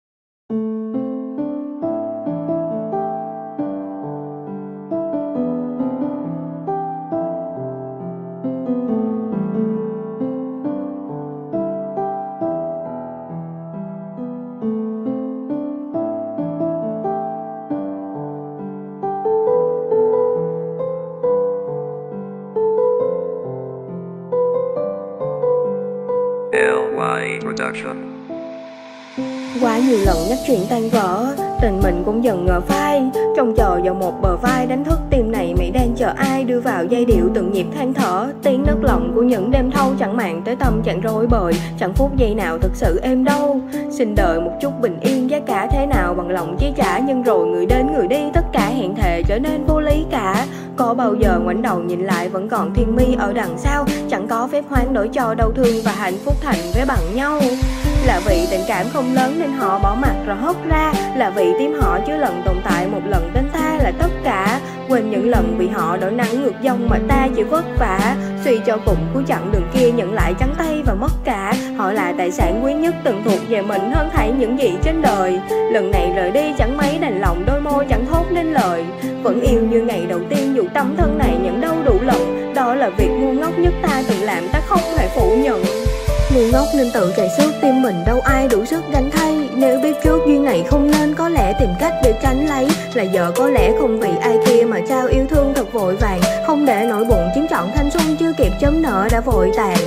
LY Production. Quá nhiều lần nhắc chuyện tan vỡ, tình mình cũng dần ngờ phai. Trông chờ vào một bờ vai đánh thức tim này mày đang chờ ai. Đưa vào giai điệu từng nhịp than thở, tiếng nức lòng của những đêm thâu. Chẳng màng tới tâm trạng rối bời, chẳng phút giây nào thực sự êm đâu. Xin đời một chút bình yên, giá cả thế nào bằng lòng chi trả. Nhưng rồi người đến người đi, tất cả hẹn thề trở nên vô lý cả. Có bao giờ ngoảnh đầu nhìn lại vẫn còn thiên mi ở đằng sau. Chẳng có phép hoán đổi cho đau thương và hạnh phúc thành vé bằng nhau. Là vì tình cảm không lớn nên họ bỏ mặt rồi hốt ra. Là vì tim họ chưa lần tồn tại một lần tên ta là tất cả. Quên những lần vì họ đổi nắng ngược dòng mà ta chỉ vất vả. Suy cho cùng cuối chặng đường kia nhận lại trắng tay và mất cả. Họ là tài sản quý nhất từng thuộc về mình hơn thảy những gì trên đời. Lần này rời đi chẳng mấy đành lòng, đôi môi chẳng thốt nên lời. Vẫn yêu như ngày đầu tiên dù tâm thân này nhận đâu đủ lần. Đó là việc ngu ngốc nhất ta từng làm, ta không hề phủ nhận. Ngu ngốc nên tự cày xước tim mình, đâu ai đủ sức gánh thay. Nếu biết trước duyên này không nên, có lẽ tìm cách để tránh lấy. Là giờ có lẽ không vì ai kia mà trao yêu thương thật vội vàng. Không để nỗi buồn chiếm trọn thanh xuân chưa kịp chớm nở đã vội tàn.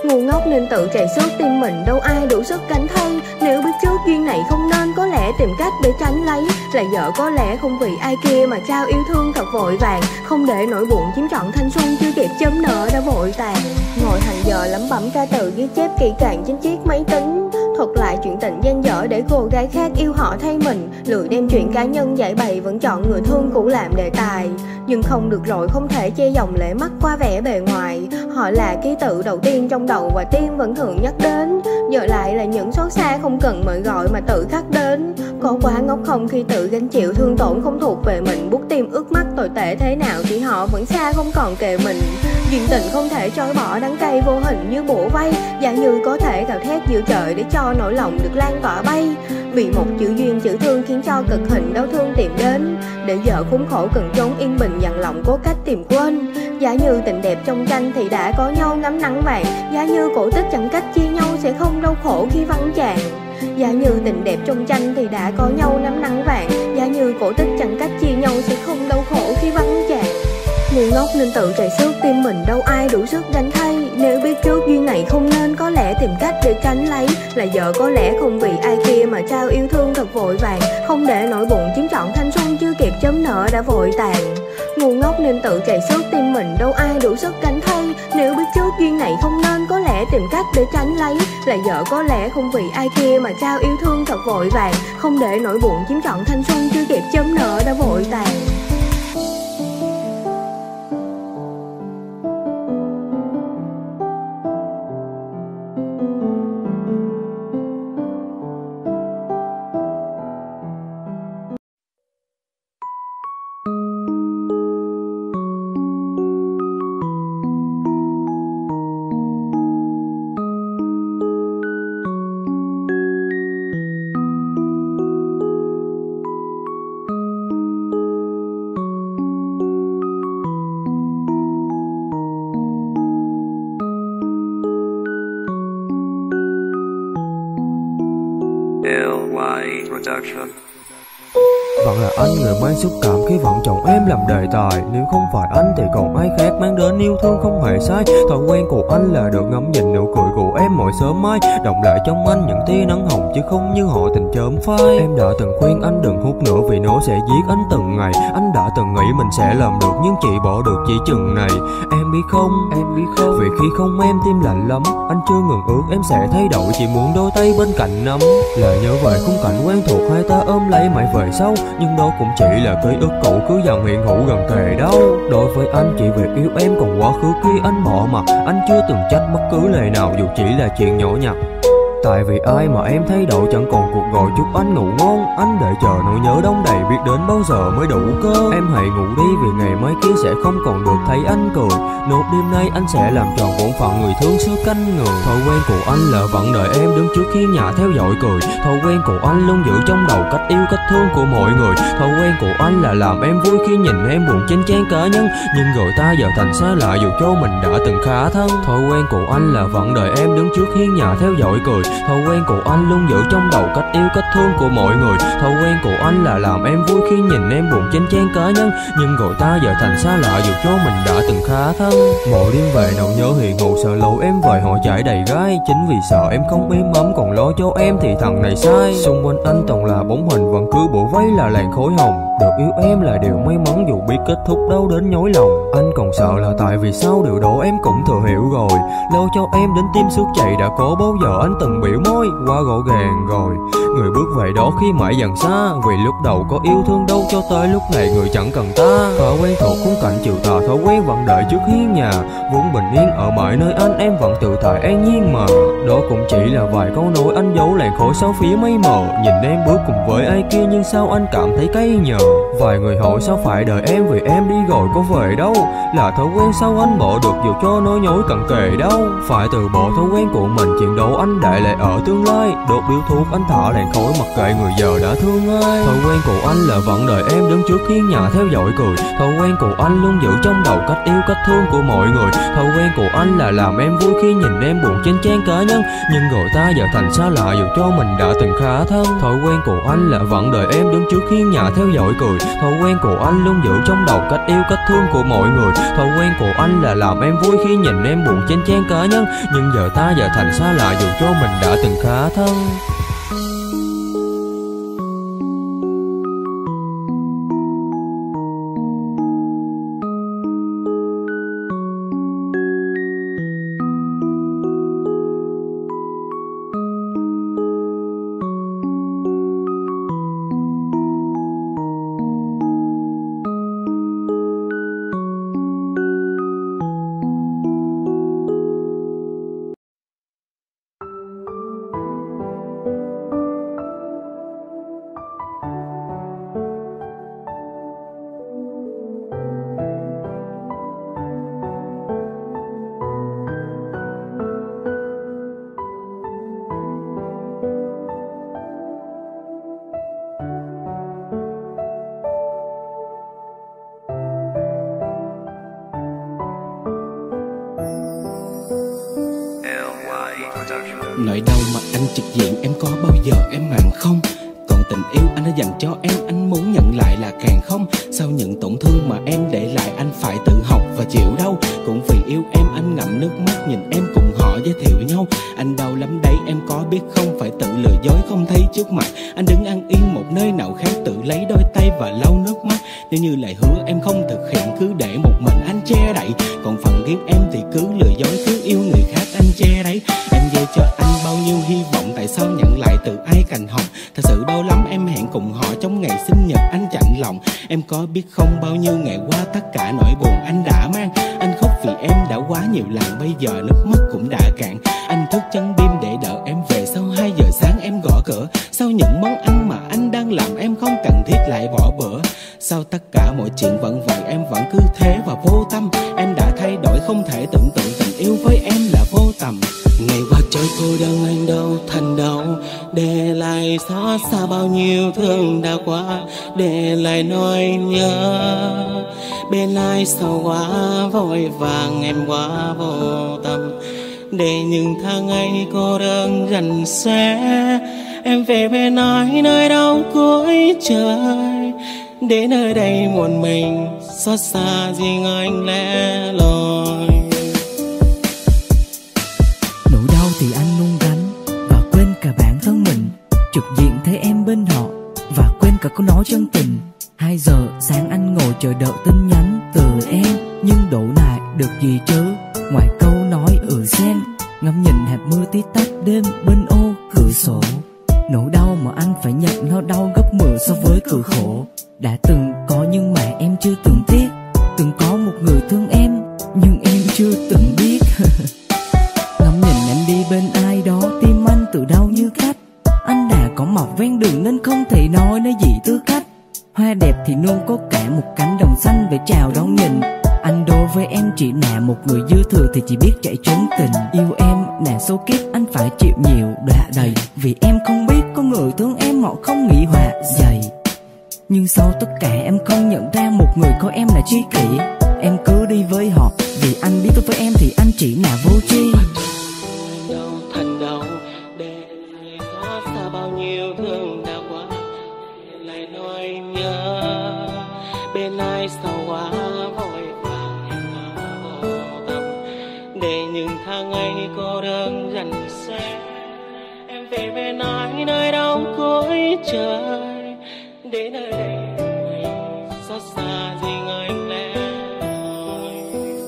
Ngu ngốc nên tự chạy xước tim mình, đâu ai đủ sức gánh thay. Nếu biết trước duyên này không nên, có lẽ tìm cách để tránh lấy. Là vợ có lẽ không vì ai kia mà trao yêu thương thật vội vàng. Không để nỗi buồn chiếm trọn thanh xuân, chưa kịp chấm nợ đã vội tàn. Ngồi hàng giờ lẩm bẩm ca từ ghi chép kỹ càng trên chiếc máy tính, thuật lại chuyện tình dang dở để cô gái khác yêu họ thay mình. Lười đem chuyện cá nhân giải bày, vẫn chọn người thương cũ làm đề tài. Nhưng không được rồi, không thể che dòng lệ mắt qua vẻ bề ngoài. Họ là ký tự đầu tiên trong đầu và tim vẫn thường nhắc đến. Giờ lại là những xót xa không cần mời gọi mà tự khắc đến. Có quá ngốc không khi tự gánh chịu thương tổn không thuộc về mình. Buốt tim ướt mắt tồi tệ thế nào thì họ vẫn xa không còn kề mình. Duyên tình không thể chối bỏ, đắng cay vô hình như bủa vây. Giả như có thể gào thét giữa trời để cho nỗi lòng được lan tỏa bay. Vì một chữ duyên chữ thương khiến cho cực hình đau thương tìm đến. Để vợ khốn khổ cần trốn yên bình, dằn lòng cố cách tìm quên. Giả như tình đẹp trong tranh thì đã có nhau ngắm nắng vàng. Giả như cổ tích chẳng cách chia nhau sẽ không đau khổ khi vắng chàng. Giả như tình đẹp trong tranh thì đã có nhau nắm nắng vàng. Giả như cổ tích chẳng cách chia nhau sẽ không đau khổ khi vắng chàng. Ngu ngốc nên tự chạy xước tim mình, đâu ai đủ sức gánh thay. Nếu biết trước duyên này không nên, có lẽ tìm cách để tránh lấy. Là vợ có lẽ không vì ai kia mà trao yêu thương thật vội vàng. Không để nỗi buồn chiếm trọn thanh xuân, chưa kịp chấm nợ đã vội tàn. Ngu ngốc nên tự chạy xước tim mình, đâu ai đủ sức gánh thay. Nếu biết trước duyên này không nên, có lẽ tìm cách để tránh lấy. Là vợ có lẽ không vì ai kia mà trao yêu thương thật vội vàng. Không để nỗi buồn chiếm trọn thanh xuân, chưa kịp chấm nợ đã vội tàn. LY Production. Vẫn là anh người mang xúc cảm khi vẫn chọn em làm đề tài. Nếu không phải anh thì còn ai khác mang đến yêu thương không hề sai. Thói quen của anh là được ngắm nhìn nụ cười của em mỗi sớm mai, động lại trong anh những tia nắng hồng chứ không như họ tình chớm phai. Em đã từng khuyên anh đừng hút nữa vì nó sẽ giết anh từng ngày. Anh đã từng nghĩ mình sẽ làm được nhưng chỉ bỏ được chỉ chừng này. Em biết không, vì khi không em tim lạnh lắm. Anh chưa ngừng ước em sẽ thay đổi, chỉ muốn đôi tay bên cạnh nắm. Là nhớ về khung cảnh quen thuộc hai ta ôm lấy mãi về sau. Nhưng đó cũng chỉ là ký ức cũ cứ dần hiện hữu gần kề đâu. Đối với anh chỉ việc yêu em, còn quá khứ khi anh bỏ mặt. Anh chưa từng trách bất cứ lời nào dù chỉ là chuyện nhỏ nhặt. Tại vì ai mà em thay đổi chẳng còn cuộc gọi chúc anh ngủ ngon. Anh đợi chờ nỗi nhớ đong đầy biết đến bao giờ mới đủ cơ. Em hãy ngủ đi vì ngày mai kia sẽ không còn được thấy anh cười. Nốt đêm nay anh sẽ làm tròn bổn phận người thương xưa canh người. Thói quen của anh là vẫn đợi em đứng trước hiên nhà theo dõi cười. Thói quen của anh luôn giữ trong đầu cách yêu cách thương của mọi người. Thói quen của anh là làm em vui khi nhìn em buồn trên trang cá nhân. Nhưng rồi ta giờ thành xa lạ dù cho mình đã từng khá thân. Thói quen của anh là vẫn đợi em đứng trước hiên nhà theo dõi cười. Thói quen của anh luôn giữ trong đầu cách yêu cách thương của mọi người. Thói quen của anh là làm em vui khi nhìn em buồn trên trang cá nhân. Nhưng rồi ta giờ thành xa lạ dù cho mình đã từng khá thân. Mỗi đêm về nỗi nhớ hiện hữu sợ lâu em về họ trải đầy gái. Chính vì sợ em không êm ấm còn lo cho em thì thằng này sai. Xung quanh anh toàn là bóng hình vẫn cứ bủa vây là làn khói hồng. Được yêu em là điều may mắn dù biết kết thúc đau đến nhói lòng. Anh còn sợ là tại vì sao điều đó em cũng thừa hiểu rồi. Lo cho em đến tim suốt chạy đã có bao giờ anh từng biểu môi quá gõ gàng rồi. Người bước về đó khi mãi dần xa. Vì lúc đầu có yêu thương đâu cho tới lúc này người chẳng cần ta. Thói quen thuộc khung cảnh chiều tà, thói quen vẫn đợi trước hiên nhà. Vốn bình yên ở mãi nơi anh em vẫn tự tại an nhiên mà. Đó cũng chỉ là vài câu nói anh giấu làn khói sau phía mây mờ. Nhìn em bước cùng với ai kia nhưng sao anh cảm thấy cay nhờ. Vài người hỏi sao phải đợi em vì em đi rồi có về đâu. Là thói quen sao anh bỏ được dù cho nỗi nhói cận kề đâu. Phải từ bỏ thói quen của mình chuyện đâu anh để lại ở tương lai. Đột điếu thuốc anh thả làn khói mặc kệ người giờ đã thương ai. Thói quen của anh là vẫn đợi em đứng trước hiên nhà theo dõi cười. Thói quen của anh luôn giữ trong đầu cách yêu cách thương của mọi người. Thói quen của anh là làm em vui khi nhìn em buồn trên trang cá nhân. Nhưng rồi ta giờ thành xa lạ dù cho mình đã từng khá thân. Thói quen của anh là vẫn đợi em đứng trước hiên nhà theo dõi cười. Thói quen của anh luôn giữ trong đầu cách yêu cách thương của mọi người. Thói quen của anh là làm em vui khi nhìn em buồn trên trang cá nhân. Nhưng giờ ta giờ thành xa lạ dù cho mình đã từng khá thân. Nỗi đau mà anh trực diện em có bao giờ em màng không? Còn tình yêu anh đã dành cho em, anh muốn nhận lại là càng không. Sau những tổn thương mà em để lại anh phải tự học và chịu đau. Cũng vì yêu em anh ngậm nước mắt nhìn em cùng họ giới thiệu nhau. Anh đau lắm đấy em có biết không, phải tự lừa dối không thấy trước mặt. Anh đứng ăn yên một nơi nào khác tự lấy đôi tay và lau nước mắt. Nếu như lời hứa em không thực hiện cứ để một mình anh che đậy. Còn phần riêng em thì cứ lừa dối cứ yêu người khác anh che đấy. Em về cho anh bao nhiêu hy vọng, tại sao nhận lại từ ai cành hồng. Thật sự đau lắm em hẹn cùng họ trong ngày sinh nhật anh chạnh lòng. Em có biết không bao nhiêu ngày qua tất cả nỗi buồn anh đã mang. Anh khóc vì em đã quá nhiều lần, bây giờ nước mắt cũng đã cạn. Anh thức chân đêm để đợi em về, sau 2 giờ sáng em gõ cửa. Sau những món ăn mà anh đang làm em không cần thiết lại bỏ bữa. Sau tất cả mọi chuyện vẫn vậy em vẫn cứ thế và vô tâm. Em đã thay đổi không thể tưởng tượng tình yêu với em là vô tầm. Ngày qua trôi cô đơn anh đâu thành đâu, để lại xót xa bao nhiêu thương đã qua, để lại nỗi nhớ bên ai sau quá vội vàng em quá vô tâm. Để những tháng ngày cô đơn dần sẽ em về bên ai nơi đâu cuối trời, để nơi đây một mình xót xa riêng anh lẻ loi. Nỗi đau thì anh luôn gánh và quên cả bản thân mình, trực diện thấy em bên họ và quên cả câu nói chân tình. 2 giờ sáng anh ngồi chờ đợi tin nhắn từ em, nhưng đủ lại được gì chứ ngoài câu nói xem. Ngắm nhìn hạt mưa tí tách đêm bên ô cửa sổ. Nỗi đau mà anh phải nhận nó đau gấp 10 so với cười khổ. Đã từng có nhưng mà em chưa từng tiếc, từng có một người thương em nhưng em chưa từng biết. Ngắm nhìn em đi bên ai đó tim anh tự đau như cắt. Anh đã có mặt ven đường nên không thể nói nơi gì tư cách. Hoa đẹp thì luôn có cả một cánh đồng xanh về chào đón nhìn. Anh đối với em chỉ là một người dư thừa thì chỉ biết chạy trốn tình. Yêu em là số kiếp anh phải chịu nhiều đọa đầy. Vì em không biết có người thương em họ không nghĩ hòa dày. Nhưng sau tất cả em không nhận ra một người coi em là tri kỷ. Em cứ đi với họ vì anh biết với em thì anh chỉ là vô tri. Đâu thành đâu để lại xót xa bao nhiêu thương đã qua, để lại nỗi nhớ bên ai sau quá vội vàng em quá vô tâm. Để những tháng ngày cô đơn dần sẽ em về bên ai nơi đâu cuối trời, để nơi đây mình xót xa riêng anh lẻ loi.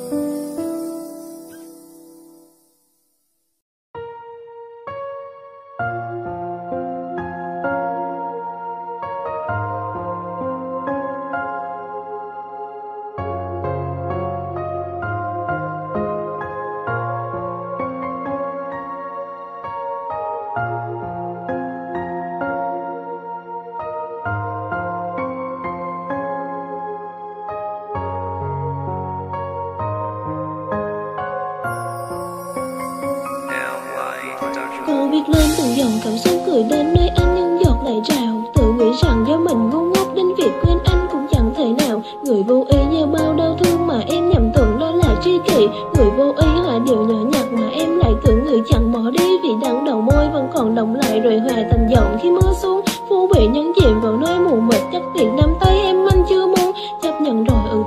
Cô biết lên từng dòng cảm xúc cười đến nơi anh những giọt lệ trào. Tự nghĩ rằng do mình ngu ngốc đến việc quên anh cũng chẳng thể nào. Người vô ý gieo bao đau thương mà em nhầm tưởng đó là tri kỷ. Người vô ý hỏi điều nhỏ nhặt mà em lại tưởng người chẳng bỏ đi. Vì đắng đầu môi vẫn còn đọng lại rồi hòa thành giọng khi mưa xuống. Phú bị nhấn chìm vào nơi mù mịt chắc tiền nắm tay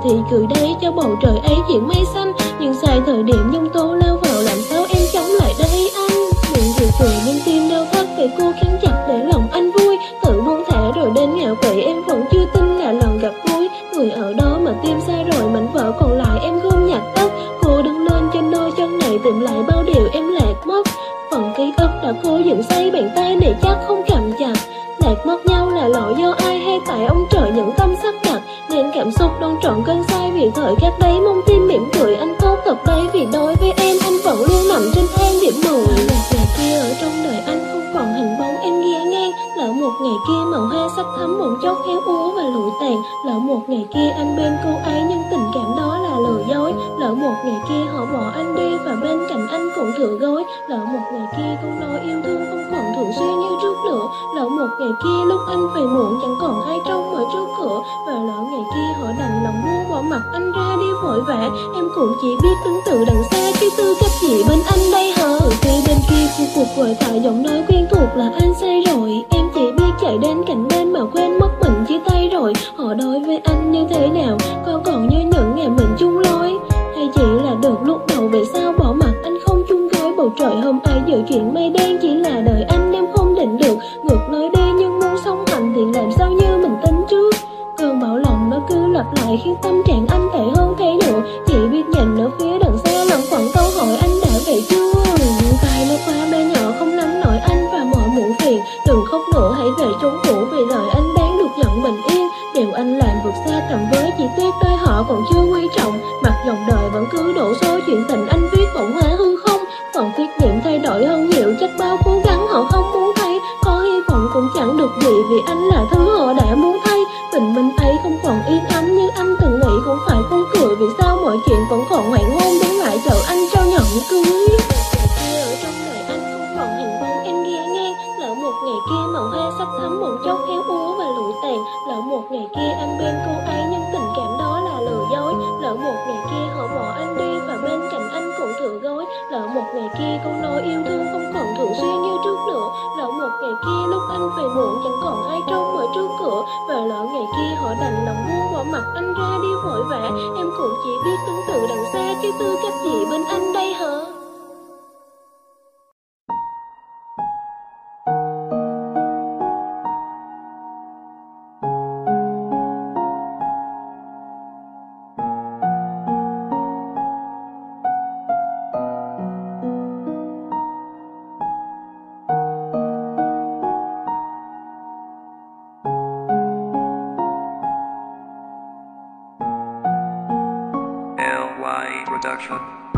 thì cười đây cho bầu trời ấy chuyển mây xanh. Nhưng sai thời điểm nhung tố lao vào, làm sao em chống lại đây anh? Miệng thì cười nhưng tim đau thắt, phải cố gắng chặt để lòng anh vui. Tự buông thả rồi đến ngạo quậy, em vẫn chưa tin là lần gặp vui. Người ở đó mà tim xa rồi, mảnh vỡ còn lại em gom nhặt tất. Cô đứng lên trên đôi chân này tìm lại bao điều em lạc mất. Phần ký ức đã cố dựng xây, bàn tay này chắc không cầm chặt. Lạc mất nhau là lỗi do ai hay tại ông trời những tâm sắp đặt, nên cảm xúc đón trọn cơn say. Vì thời khắc đấy mong tim mỉm cười, anh tốt thật đấy. Vì đối với em anh vẫn luôn nằm trên thang điểm 10. Một ngày kia ở trong đời anh không còn hình bóng em ghé ngang. Lỡ một ngày kia màu hoa sắc thắm bỗng chốc héo úa và lụi tàn. Lỡ một ngày kia anh bên cô ấy nhưng tình cảm đó là lừa dối. Lỡ một ngày kia họ bỏ anh đi và bên cạnh anh cũng thừa gối. Lỡ một ngày kia câu nói yêu thương không còn thường xuyên như trước nữa. Lỡ một ngày kia lúc anh về muộn chẳng còn ai trông ở trước cửa. Và lỡ ngày kia họ đành lòng buông bỏ mặt anh ra đi vội vã. Em cũng chỉ biết đứng từ đằng xa chứ tư cách gì bên anh đây hả? Từ phía bên kia khu cuộc gọi thoại giọng nói quen thuộc là anh sai rồi. Em chỉ biết chạy đến cạnh bên mà quên mất mình chia tay rồi. Họ đối với anh như thế nào, có còn như những ngày mình chung lối, hay chỉ là được lúc đầu về sau bỏ mặt anh không chung gói. Bầu trời hôm ấy dự chuyện mây đen chỉ là đời anh em không định được. Ngược lối đi nhưng muốn sống hành thì làm sao như mình tính trước. Cơn bão lòng nó cứ lặp lại khiến tâm trạng anh tệ hơn thế nữa. Chỉ biết nhìn ở phía đằng xa lẫn quẩn câu hỏi anh đã về chưa. Nhưng vai nó quá bé nhỏ không nắm nổi anh và mọi muộn phiền. Đừng khóc nữa hãy về chốn cũ, vì lời anh đáng được nhận bình yên. Điều anh làm vượt xa tầm với, chỉ tiếc đôi họ còn chưa quý trọng. Mặc dòng đời vẫn cứ đổ số chuyện tình anh viết bỗng hóa hư không. Còn khuyết điểm thay đổi hơn nhiều, chắc bao cố gắng họ không muốn thấy. Có hy vọng cũng chẳng được gì vì anh là thứ họ đã muốn thấy. Tình mình ấy không còn yên ấm như anh từng nghĩ, cũng phải không cười vì sao mọi chuyện vẫn còn hoảng hôn đứng lại chờ anh trao nhận cưới. Ở trong đời anh không còn hình bóng em ghé ngang. Lỡ một ngày kia màu hoa sắc thắm bỗng chốc héo úa và lụi tàn. Lỡ một ngày kia anh bên cô ấy nhưng tình cảm đó là lừa dối. Lỡ một ngày kia họ bỏ anh đi và bên cạnh anh cũng thừa gối. Lỡ một ngày kia câu nói yêu thương không còn thường xuyên như trước nữa. Lỡ một ngày kia lúc anh về muộn chẳng còn ai trông ở trước cửa. Và lỡ ngày kia họ đành lòng buông bỏ mặt anh ra đi vội vã. Em cũng chỉ biết đứng từ đằng xa chứ tư cách gì bên anh đây hả? Production.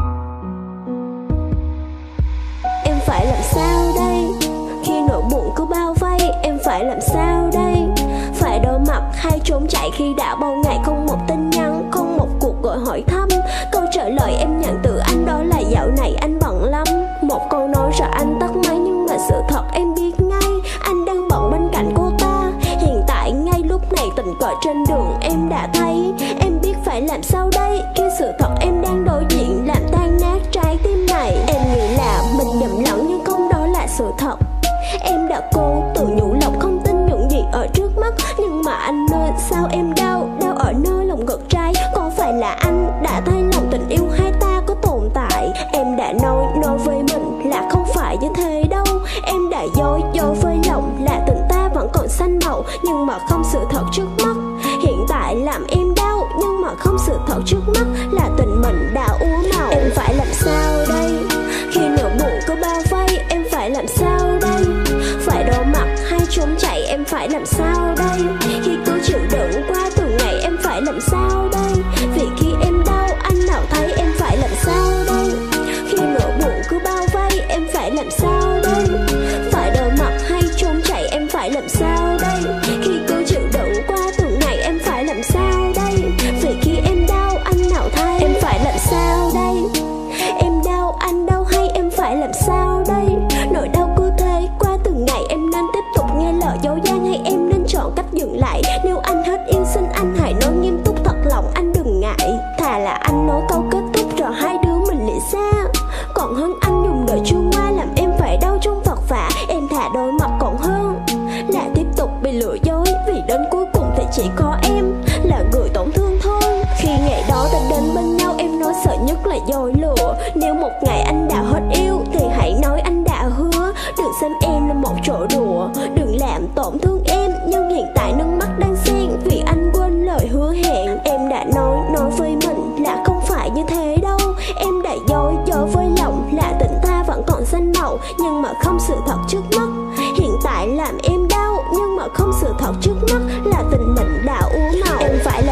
Em phải làm sao đây khi nỗi buồn cứ bao vây? Em phải làm sao đây? Phải đối mặt hay trốn chạy khi đã bao ngày không một tin nhắn, không một cuộc gọi hỏi thăm? Câu trả lời em nhận từ anh đó là dạo này anh bận lắm. Một câu nói rồi anh tắt máy, nhưng mà sự thật em biết ngay anh đang bận bên cạnh cô ta. Hiện tại ngay lúc này tình cờ trên đường em đã thấy. Em biết phải làm sao đây khi sự thật em đang đối diện làm tan nát trái tim này. Em nghĩ là mình nhầm lẫn nhưng không, đó là sự thật. Em đã cố tự nhủ lòng không tin những gì ở trước mắt, nhưng mà anh ơi sao em đau, đau ở nơi lòng ngực trái. Có phải là anh đã thay lòng tình yêu hai ta có tồn tại? Em đã nói với mình là không phải như thế đâu. Em đã dối với lòng là tình ta vẫn còn xanh màu, nhưng mà không sự thật trước mắt. Hiện tại làm em đau nhưng mà không sự thật trước mắt là tình mình đã úa màu. Em phải làm sao đây khi nỗi buồn cứ bao vây? Em phải làm sao đây? Phải đối mặt hay trốn chạy? Em phải làm sao đây khi cứ chịu đựng qua từng ngày? Em phải làm sao đây vì khi em đau anh nào thấy? Em phải làm sao đây khi nỗi buồn cứ bao vây? Em phải làm sao đây? Phải đối mặt hay trốn chạy? Em phải làm sao đây khi cứ chịu đựng qua từng ngày? Em phải làm sao đây vì khi em đau anh nào thấy? Em phải làm sao đây? Em đau anh đau hay em phải làm sao đây? Nỗi đau cứ thế qua từng ngày, em nên tiếp tục nghe lời dối gian hay em nên chọn cách dừng lại? Nếu anh hết yêu xin anh hãy nói nghiêm túc thật lòng, anh đừng ngại. Thà là anh nói câu kết thúc rồi hai đứa mình lìa xa, còn hơn anh dùng đời trôi qua làm em phải đau trong vật vả. Em thà đối mặt còn hơn là tiếp tục bị lừa dối, vì đến cuối cùng thì chỉ có em là người tổn thương thôi. Khi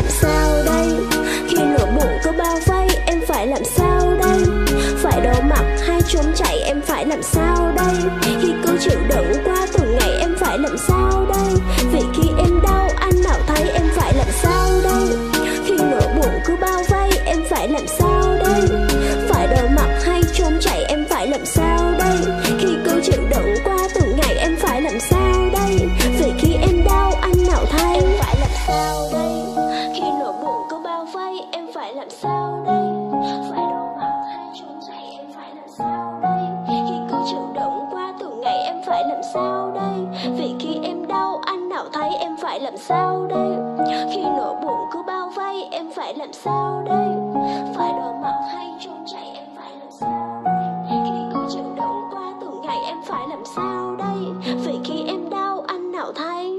làm sao đây? Khi nỗi buồn cứ bao vây em phải làm sao đây? Phải đổ mặt hay trốn chạy em phải làm sao đây? Khi cứ chịu đựng qua từng ngày em phải làm sao đây? Vì khi em đau anh nào thấy em phải làm sao đây? Khi nỗi buồn cứ bao vây em phải làm sao đây? Phải đổ mặt hay trốn chạy em phải làm sao đây? Khi cứ chịu đựng qua từng ngày em phải làm sao đây? Vì khi em đau anh nào thấy em phải làm sao đây? Khi nỗi buồn cứ bao vây em phải làm sao đây? Phải đổ mặt hay trốn chạy em phải làm sao đây? Khi cứ chịu đựng qua từng ngày em phải làm sao đây? Vì khi em đau anh nào thấy em phải làm sao đây? Khi nỗi buồn cứ bao vây em phải làm sao đây? Phải đổ mặt hay trốn chạy em phải làm sao đây? Khi cứ chịu đựng qua từng ngày em phải làm sao đây? Vì khi em đau anh nào thấy.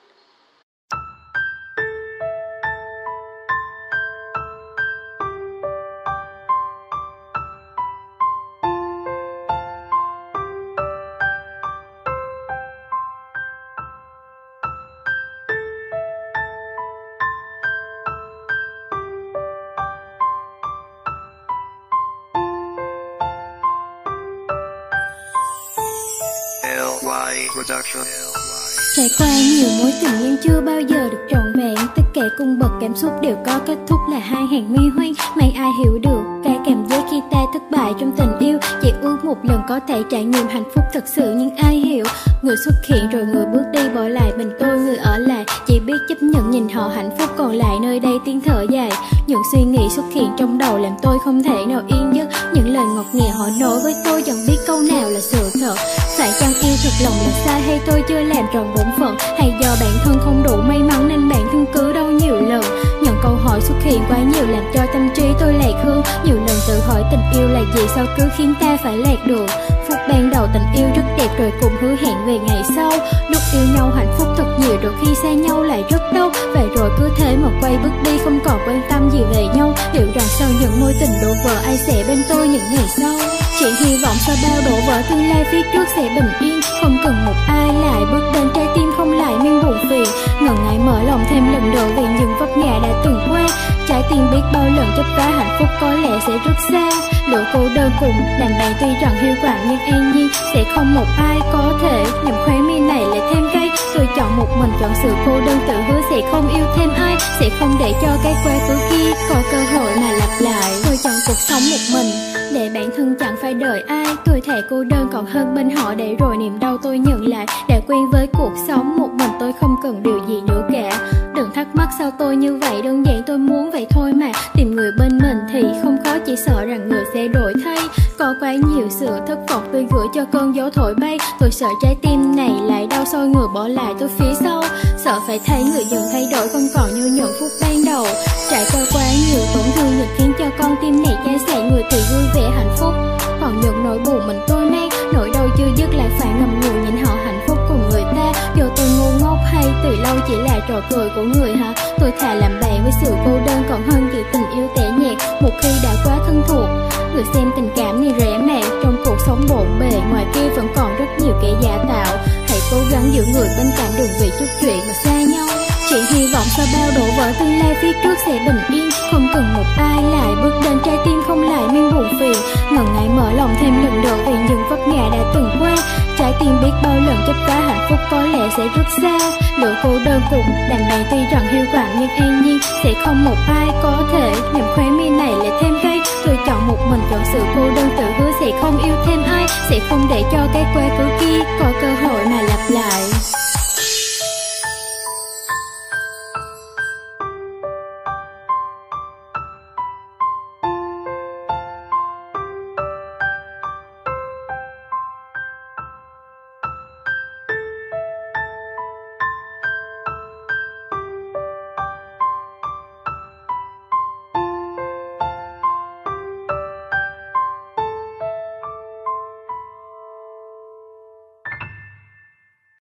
LY Production. Trải qua nhiều mối tình nhưng chưa bao giờ được trọn vẹn. Tất cả cung bậc cảm xúc đều có kết thúc là hai hàng mi hoen. Mấy ai hiểu được cái cảm giác khi ta thất bại trong tình yêu. Chỉ ước một lần có thể trải nghiệm hạnh phúc thật sự, nhưng ai hiểu. Người xuất hiện rồi người bước đi, bỏ lại mình tôi người ở lại. Chỉ biết chấp nhận nhìn họ hạnh phúc, còn lại nơi đây tiếng thở dài. Những suy nghĩ xuất hiện trong đầu làm tôi không thể nào yên giấc. Những lời ngọt ngào họ nói với tôi chẳng biết câu nào là sự thật. Phải chăng yêu thật lòng là sai, hay tôi chưa làm tròn bổn phận? Hay do bản thân không đủ may mắn nên bản thân cứ đau nhiều lần? Những câu hỏi xuất hiện quá nhiều làm cho tâm trí tôi lạc hướng. Nhiều lần tự hỏi tình yêu là gì, sao cứ khiến ta phải lạc đường? Phút ban đầu tình yêu rất đẹp rồi cùng hứa hẹn về ngày sau. Lúc yêu nhau hạnh phúc thật nhiều rồi khi xa nhau lại rất đau. Vậy rồi cứ thế mà quay bước đi không còn quan tâm gì về nhau. Liệu rằng sau những mối tình đổ vỡ ai sẽ bên tôi những ngày sau? Chỉ hy vọng sau bao đổ vỡ tương lai phía trước sẽ bình yên. Không cần một ai lại bước đến trái tim không lại miên buồn phiền. Ngần ngại mở lòng thêm lần nữa vì những vấp ngã đã từng qua. Trái tim biết bao lần chấp vá hạnh phúc có lẽ sẽ rất xa. Lửa cô đơn cùng làm bạn tuy rằng hiu quạnh nhưng an nhiên. Sẽ không một ai có thể nhằm khóe mi này lại thêm cay. Tôi chọn một mình, chọn sự cô đơn, tự hứa sẽ không yêu thêm ai. Sẽ không để cho cái quá khứ kia có cơ hội mà lặp lại. Tôi chọn cuộc sống một mình để bản thân chẳng phải đợi ai. Tôi thề cô đơn còn hơn bên họ, để rồi niềm đau tôi nhận lại. Đã quen với cuộc sống một mình tôi không cần điều gì nữa cả. Đừng thắc mắc sao tôi như vậy, đơn giản tôi muốn vậy thôi mà. Tìm người bên mình thì không khó, chỉ sợ rằng người sẽ đổi thay. Có quá nhiều sự thất vọng tôi gửi cho cơn gió thổi bay. Tôi sợ trái tim này lại đau soi người bỏ lại tôi phía sau. Sợ phải thấy người dần thay đổi không còn như những phút ban đầu. Trải qua quá nhiều tổn thương nhưng khiến cho con tim này chai sẻ. Người thì vui vẻ hạnh phúc, còn những nỗi buồn mình tôi mang. Nỗi đau chưa dứt lại phải ngậm ngùi nhìn họ hạnh phúc cùng người ta. Dù tôi ngu ngốc hay từ lâu chỉ là trò cười của người hả? Tôi thà làm bạn với sự cô đơn còn hơn giữ tình yêu tẻ nhạt. Một khi đã quá thân thuộc, người xem tình cảm này rẻ mạt. Trong cuộc sống bộn bề ngoài kia vẫn còn rất nhiều kẻ giả tạo. Hãy cố gắng giữ người bên cạnh, đừng vì chút chuyện mà xa nhau. Chỉ hy vọng sau bao đổ vỡ tương lai phía trước sẽ bình yên. Không cần một ai lại bước đến trái tim không lại miên buồn phiền. Ngần ngại mở lòng thêm lần nữa vì những vấp ngã đã từng qua. Trái tim biết bao lần chấp vá hạnh phúc có lẽ sẽ rất xa. Lửa cô đơn cùng đàn bạn tuy rằng hiu quạnh nhưng an nhiên. Sẽ không một ai có thể nhằm khóe mi này lại thêm cay. Tôi chọn một mình, chọn sự cô đơn, tự hứa sẽ không yêu thêm ai. Sẽ không để cho cái quá khứ kia có cơ hội mà lặp lại.